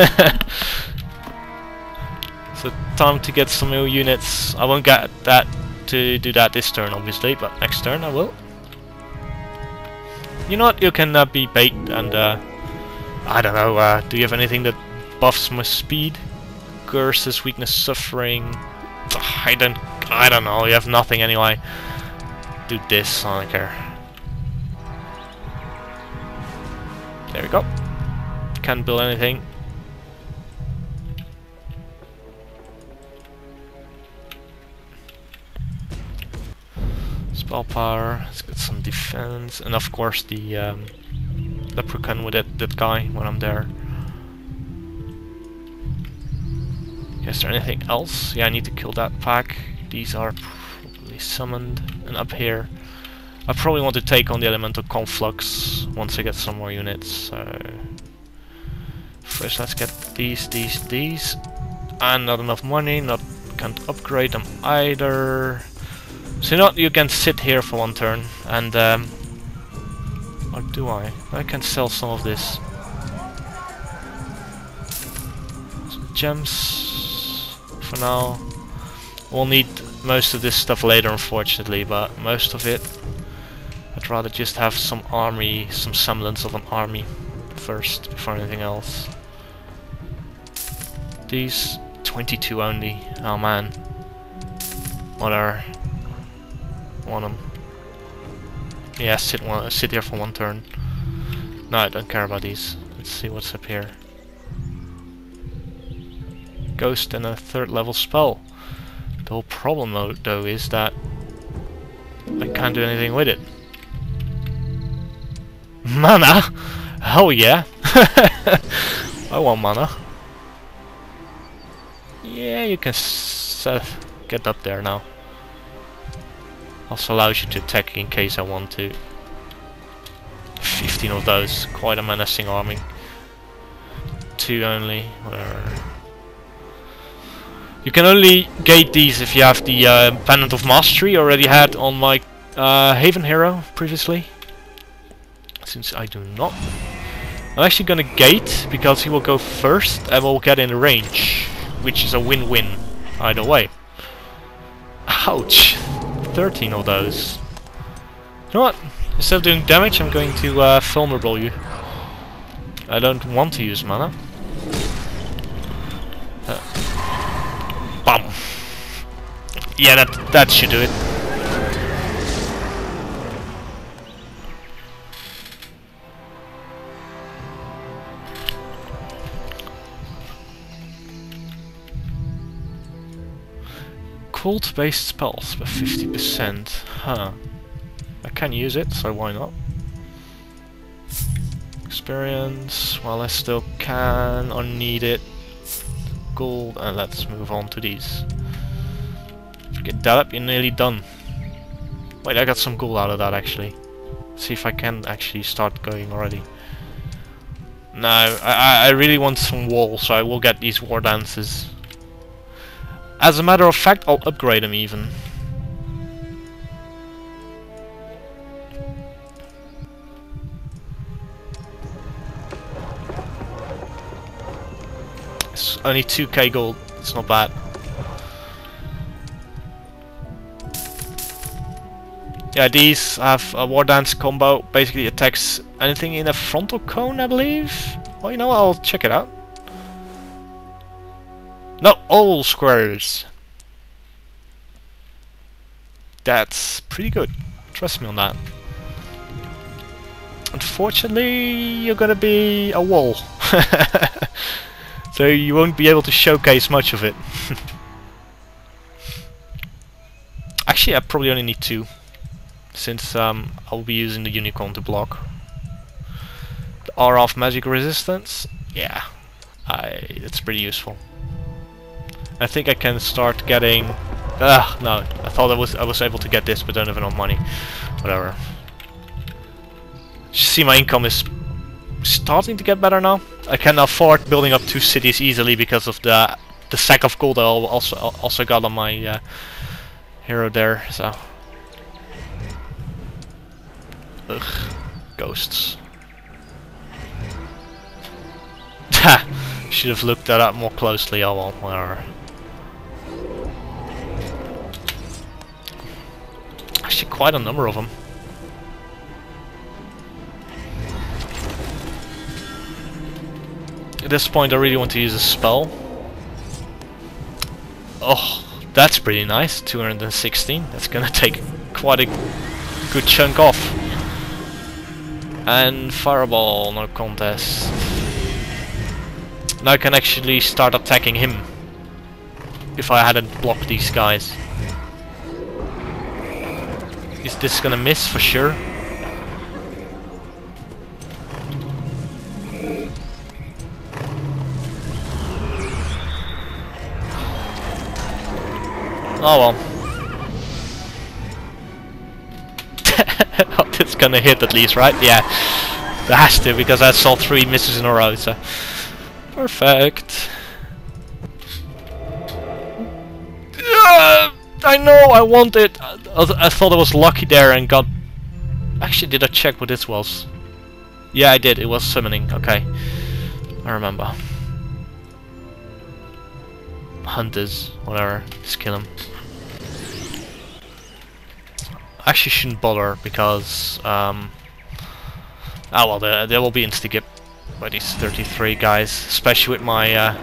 Speaker 1: So time to get some new units. I won't get that to do that this turn, obviously, but next turn I will. You know what? You can be bait and I don't know. Do you have anything that buffs my speed? Curses, weakness, suffering. I don't know. You have nothing anyway. Do this. I don't care. There we go. Can't build anything. Spell power. Let's get some defense, and of course the leprechaun with that guy when I'm there. Is there anything else? Yeah, I need to kill that pack. These are probably summoned, and up here. I probably want to take on the elemental conflux once I get some more units. So first, let's get these, and not enough money. Can't upgrade them either. So you know what? You can sit here for one turn, and or do I? I can sell some of this. Some gems for now. We'll need most of this stuff later, unfortunately, but most of it. I'd rather just have some army, some semblance of an army first, before anything else. These 22 only. Oh man. Whatever. Want them. Yeah, sit here for one turn. No, I don't care about these. Let's see what's up here. Ghost and a 3rd level spell. The whole problem though is that I can't do anything with it. Mana? Hell yeah! I want mana. Yeah, you can get up there now. Also allows you to attack in case I want to. 15 of those, quite a menacing army. 2 only, whatever. You can only gate these if you have the Pendant of Mastery already had on my Haven hero previously. Since I do not. I'm actually gonna gate because he will go first and we'll get in range, which is a win-win either way. Ouch! 13 of those. You know what? Instead of doing damage, I'm going to vulnerable you. I don't want to use mana. Bam! Yeah, that should do it. Cult-based spells by 50%. Huh. I can use it, so why not? Experience, well I still can or need it. Gold, and let's move on to these. If you get that up, you're nearly done. Wait, I got some gold out of that actually. Let's see if I can actually start going already. No, I really want some wool, so I will get these war dances. As a matter of fact, I'll upgrade them even. It's only 2k gold, it's not bad. Yeah, these have a war dance combo, basically attacks anything in a frontal cone, I believe. Well, you know, I'll check it out. No, all squares. That's pretty good. Trust me on that. Unfortunately, you're gonna be a wall. So you won't be able to showcase much of it. Actually, I probably only need 2, since I'll be using the unicorn to block. The aura of magic resistance, yeah, it's pretty useful. I think I can start getting. No, I thought I was able to get this, but don't have enough money. Whatever. See, my income is starting to get better now. I can afford building up 2 cities easily because of the sack of gold I also got on my hero there. So, ugh, ghosts. Ha! Should have looked that up more closely. Oh well, whatever. Actually, quite a number of them. At this point I really want to use a spell. Oh, that's pretty nice. 216. That's gonna take quite a good chunk off. And fireball, no contest. Now I can actually start attacking him. If I hadn't blocked these guys. Is this gonna miss for sure? Oh well. Oh, it's gonna hit at least, right? Yeah. It has to, because I saw 3 misses in a row, so... Perfect. I know, I want it! I thought I was lucky there and got... Actually, did I check what this was? Yeah, I did. It was summoning. Okay. I remember. Hunters. Whatever. Just kill them. I actually shouldn't bother because... oh well, they will be insta-gip by these 33 guys. Especially with my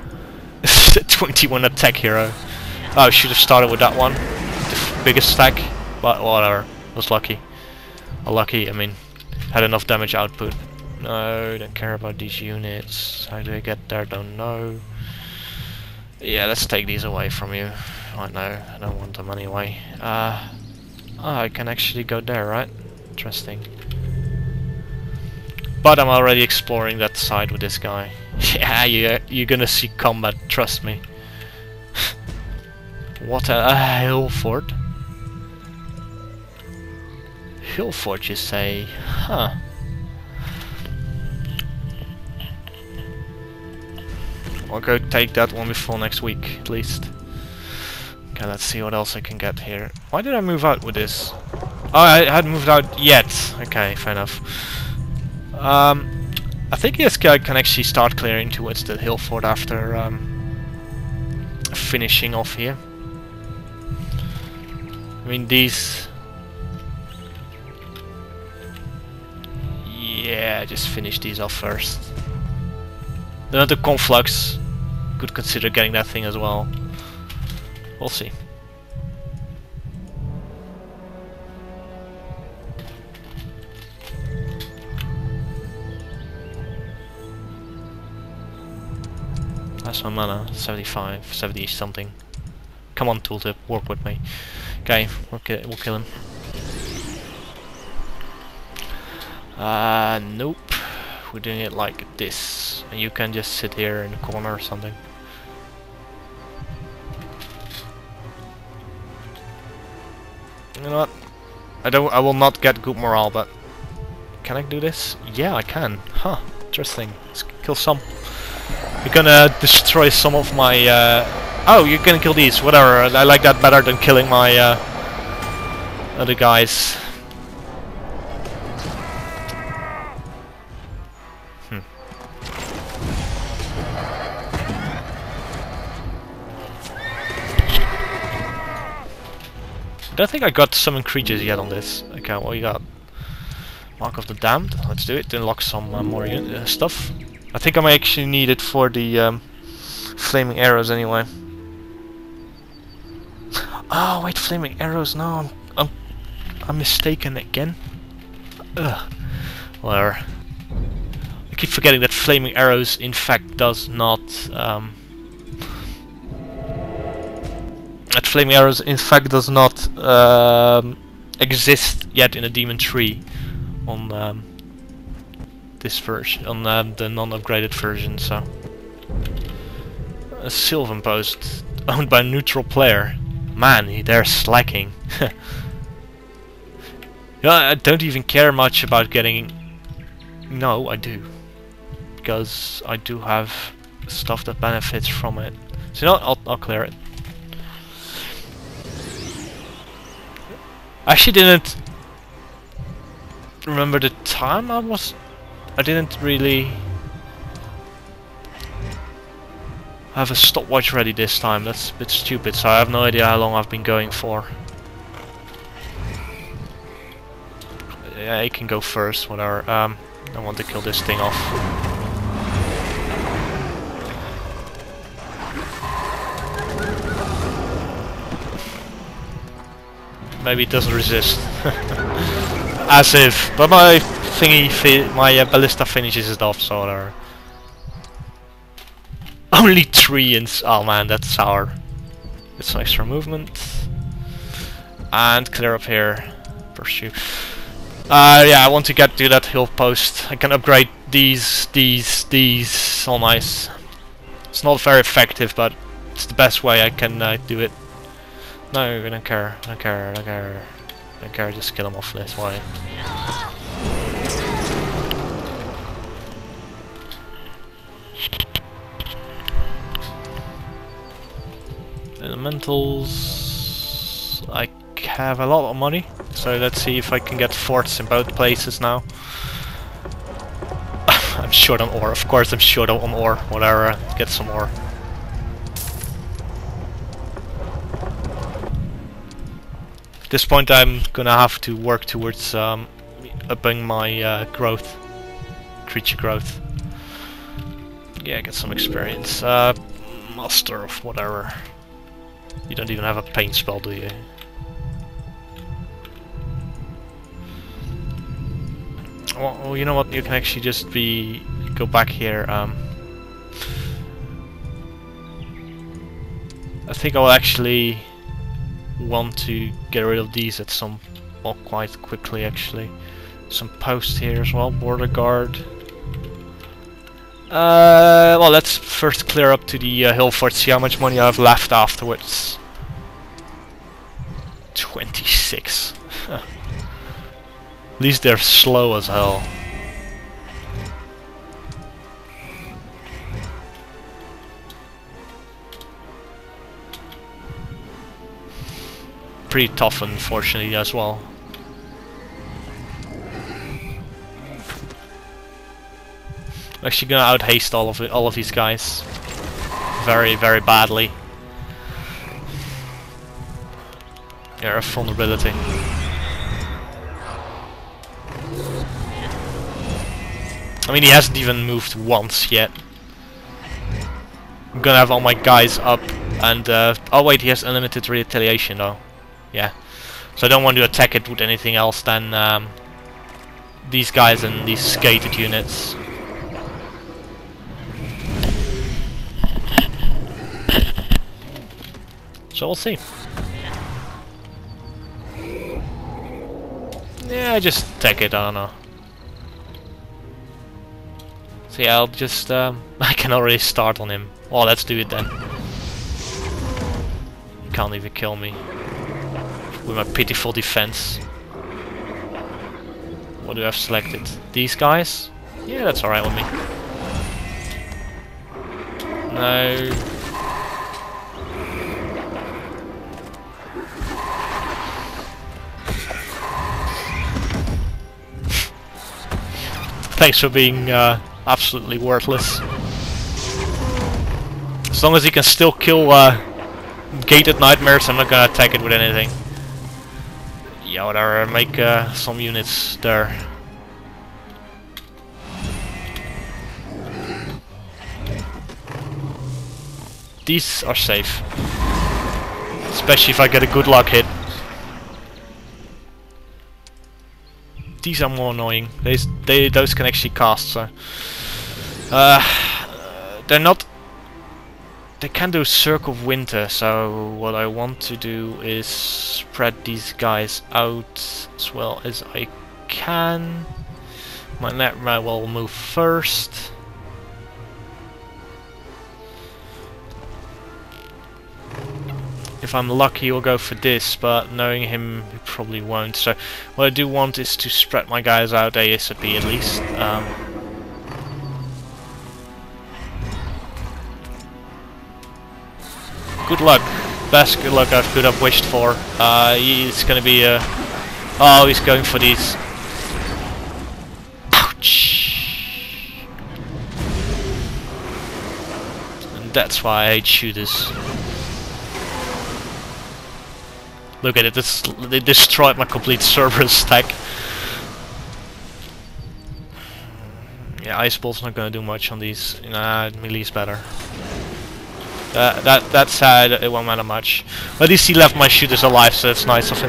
Speaker 1: 21 attack hero. Oh, I should have started with that one. The biggest stack. But whatever. Was lucky. Lucky, I mean, had enough damage output. No, don't care about these units. How do I get there? Don't know. Yeah, let's take these away from you. Right now, I don't want them anyway. Oh, I can actually go there, right? Interesting. But I'm already exploring that side with this guy. Yeah, you're gonna see combat, trust me. What a hill fort. Hill fort, you say? Huh. I'll go take that one before next week, at least. Okay, let's see what else I can get here. Why did I move out with this? Oh, I hadn't moved out yet. Okay, fair enough. I think this guy can actually start clearing towards the hill fort after finishing off here. I mean, these... Yeah, just finish these off first. Then the conflux, could consider getting that thing as well. We'll see. That's my mana, 75, 70 something. Come on, tooltip, work with me. Okay, we'll kill him. Nope. We're doing it like this. And you can just sit here in the corner or something. You know what? I will not get good morale, but can I do this? Yeah, I can. Huh, interesting. Let's kill some. You're gonna destroy some of my oh, you're gonna kill these, whatever. I like that better than killing my other guys. I don't think I got summon creatures yet on this. Okay, what you got? Mark of the Damned. Let's do it. Then unlock some more stuff. I think I might actually need it for the flaming arrows anyway. Oh wait, flaming arrows. No, I'm mistaken again. Ugh. Where I keep forgetting that flaming arrows in fact does not exist yet in a demon tree on this version, on the non-upgraded version. So a Sylvan post owned by a neutral player. Man, they're slacking. Yeah, I don't even care much about getting. No, I do, because I do have stuff that benefits from it. So no, I'll clear it. I actually didn't remember the time I didn't really have a stopwatch ready this time. That's a bit stupid, so I have no idea how long I've been going for. Yeah, I can go first, whatever. I want to kill this thing off. Maybe it doesn't resist. As if. But my my ballista finishes it off, so there. Only 3 and oh man, that's sour. Get some extra movement. And clear up here. Pursue. Yeah, I want to get to that hill post. I can upgrade these. All nice. It's not very effective, but it's the best way I can do it. No, I don't care. I don't care. I don't care. I don't care. Just kill him off this way. Elementals. I have a lot of money, so let's see if I can get forts in both places now. I'm short on ore. Of course, I'm short on ore. Whatever. Get some ore. At this point I'm gonna have to work towards upping my creature growth. Yeah, get some experience. Master of whatever. You don't even have a pain spell, do you? Well, you know what? You can actually just go back here. I think I will actually want to get rid of these at quite quickly actually. Some posts here as well, border guard. Well, let's first clear up to the hill fort, see how much money I have left afterwards. 26. At least they're slow as hell. Pretty tough, unfortunately, as well. I'm actually gonna out haste all of these guys, very badly. They're a vulnerability. I mean, he hasn't even moved once yet. I'm gonna have all my guys up, and oh wait, he has unlimited retaliation though. Yeah, so I don't want to attack it with anything else than these guys and these skated units. So we'll see. Yeah, I just take it, I don't know. So yeah, I'll just I can already start on him. Well, let's do it then. He can't even kill me with my pitiful defense. What do I have selected? These guys? Yeah, that's alright with me. No. Thanks for being absolutely worthless. As long as he can still kill gated nightmares, I'm not gonna attack it with anything. Yeah, whatever, make some units there. These are safe. Especially if I get a good luck hit. these are more annoying. Those can actually cast, so they're not. They can do Circle of Winter, so what I want to do is spread these guys out as well as I can. My Netma will move first. If I'm lucky, he'll go for this, but knowing him, he probably won't. So what I do want is to spread my guys out ASAP at least. Good luck. Best good luck I could have wished for. He's gonna be oh, he's going for these. Ouch! And that's why I hate shooters. Look at it, they destroyed my complete Cerberus stack. Yeah, Ice Bolt's not gonna do much on these. Nah, melee's better. That's sad, it won't matter much. But at least he left my shooters alive, so that's nice of him.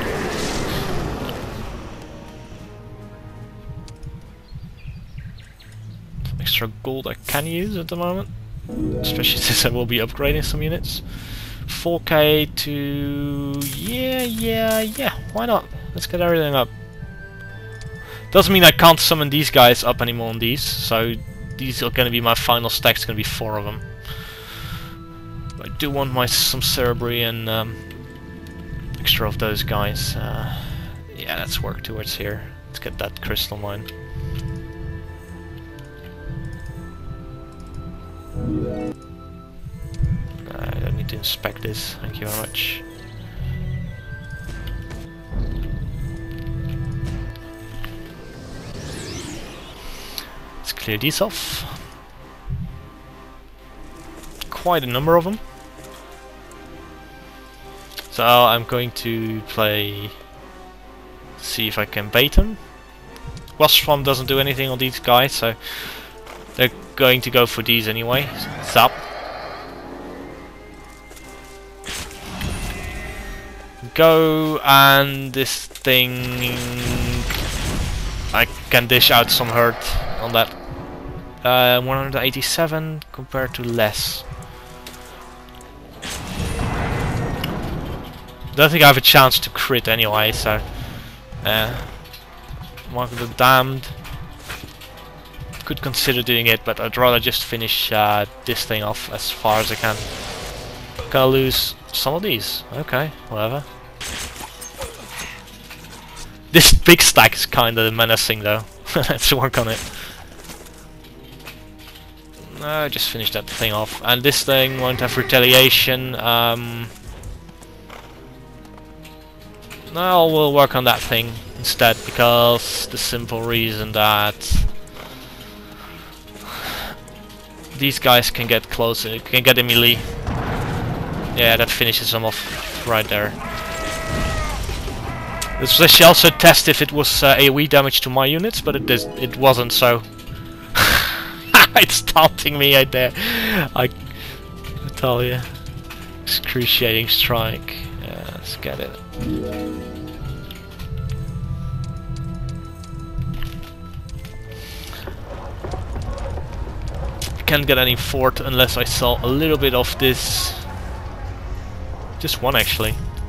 Speaker 1: Some extra gold I can use at the moment. Especially since I will be upgrading some units. 4k to... yeah, why not? Let's get everything up. Doesn't mean I can't summon these guys up anymore on these, so these are gonna be my final stack, it's gonna be 4 of them. I do want some Cerebri and extra of those guys. Yeah, let's work towards here. Let's get that crystal mine. I don't need to inspect this, thank you very much. Let's clear these off. Quite a number of them. So I'm going to see if I can bait them. Wasp Swarm doesn't do anything on these guys, so they're going to go for these anyway. Zap. Go, and this thing I can dish out some hurt on that. 187 compared to less. Don't think I have a chance to crit anyway, so Mark of the Damned. Could consider doing it, but I'd rather just finish this thing off as far as I can. Gonna lose some of these. Okay, whatever. This big stack is kinda menacing though. Let's work on it. No, just finish that thing off. And this thing won't have retaliation. No, we'll work on that thing instead, because the simple reason that these guys can get closer, can get a melee. Yeah, that finishes them off right there. This was actually also a test if it was AoE damage to my units, but it wasn't, so it's taunting me right there. I tell you, excruciating strike. Yeah, let's get it. Can't get any fort unless I sell a little bit of this. Just one actually.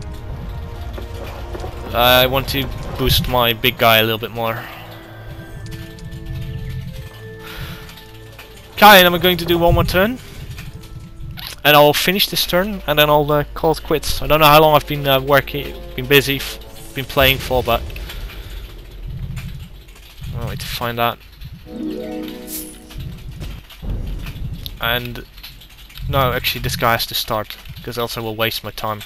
Speaker 1: I want to boost my big guy a little bit more. Okay, and I'm going to do one more turn. And I'll finish this turn, and then I'll call it quits. I don't know how long I've been been busy, been playing for, but I'll wait to find out. And no, actually, this guy has to start, because else I will waste my time.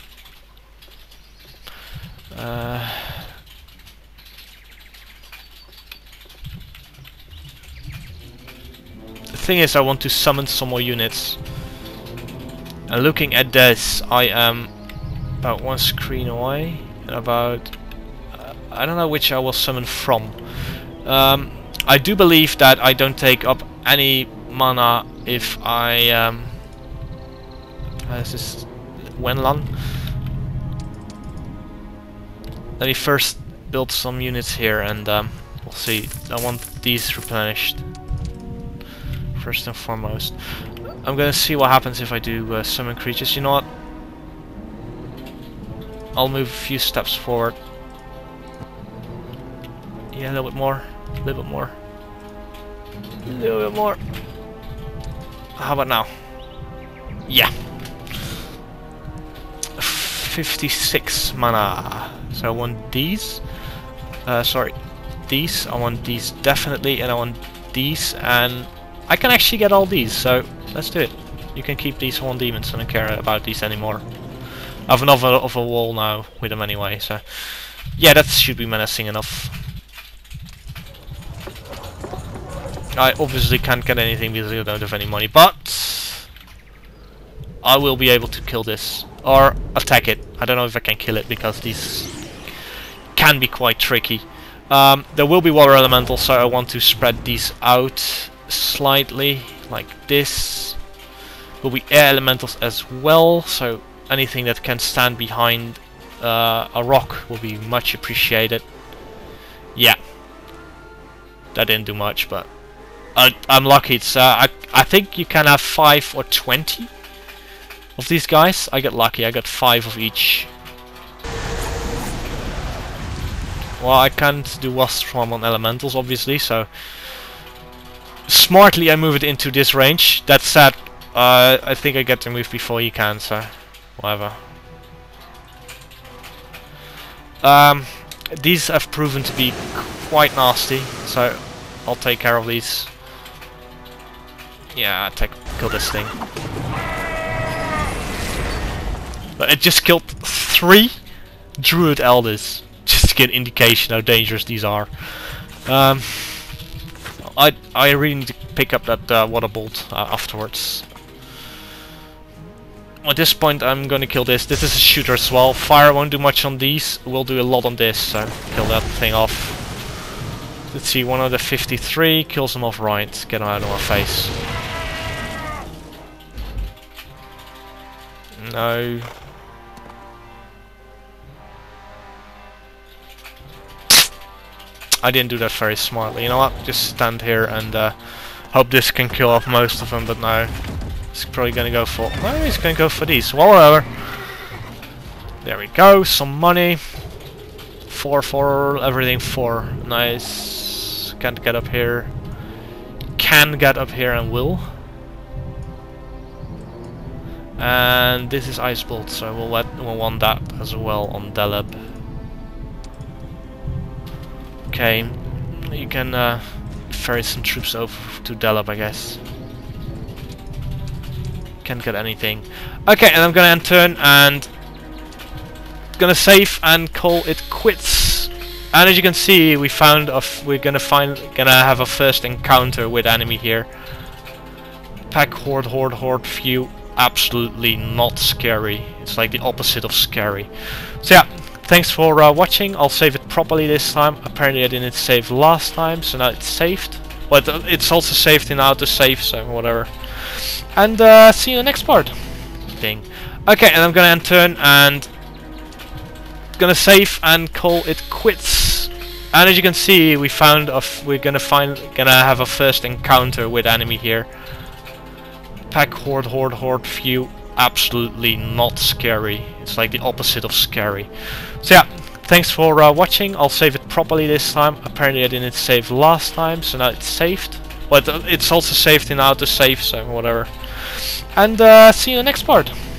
Speaker 1: The thing is, I want to summon some more units. And looking at this, I am about one screen away, and about I don't know which I will summon from. I do believe that I don't take up any mana if I this is Wenlan. Let me first build some units here, and We'll see. I want these replenished first and foremost. I'm gonna see what happens if I do summon creatures. You know what? I'll move a few steps forward. Yeah, a little bit more. A little bit more. A little bit more. How about now? Yeah. 56 mana. So I want these. Sorry. These. I want these definitely, and I want these, and I can actually get all these, so let's do it. You can keep these horn demons, I don't care about these anymore. I have enough of a wall now with them anyway, so yeah, that should be menacing enough. I obviously can't get anything because I don't have any money, but I will be able to kill this or attack it. I don't know if I can kill it because these can be quite tricky. There will be water elementals, so I want to spread these out slightly, like this. Will be air elementals as well, so anything that can stand behind a rock will be much appreciated. Yeah, that didn't do much, but I'm lucky. It's I think you can have 5 or 20 of these guys. I got lucky. I got 5 of each. Well, I can't do Wasp Swarm on elementals, obviously, so smartly I move it into this range. That said, I think I get to move before you can, so whatever. These have proven to be quite nasty, so I'll take care of these. Yeah, kill this thing. But it just killed 3 Druid Elders. Just to get an indication how dangerous these are. I really need to pick up that water bolt afterwards. At this point I'm gonna kill this. This is a shooter as well. Fire won't do much on these. We'll do a lot on this, so kill that thing off. Let's see, 153 kills him off right. Get him out of my face. No. I didn't do that very smartly. You know what? Just stand here and hope this can kill off most of them, but no. He's probably gonna go for... No, he's gonna go for these. Well, whatever. There we go. Some money. 4 for everything 4. Nice. Can't get up here. Can get up here and will. And this is Ice Bolt, so we'll want that as well on Deleb. Okay, you can ferry some troops over to Deleb, I guess. Can't get anything. Okay, and I'm gonna end turn and gonna save and call it quits. And as you can see, we're gonna have a first encounter with enemy here. Pack horde few. Absolutely not scary. It's like the opposite of scary. So yeah. Thanks for watching. I'll save it properly this time. Apparently I didn't save last time, so now it's saved. But it's also saved in how to save, so whatever. And see you in the next part. Thing. Okay, and I'm gonna end turn and gonna save and call it quits. And as you can see, we're gonna have a first encounter with enemy here. Pack horde few. Absolutely not scary. It's like the opposite of scary. So yeah, thanks for watching. I'll save it properly this time. Apparently I didn't save last time, so now it's saved. But it's also saved in how to save, so whatever. And see you in the next part.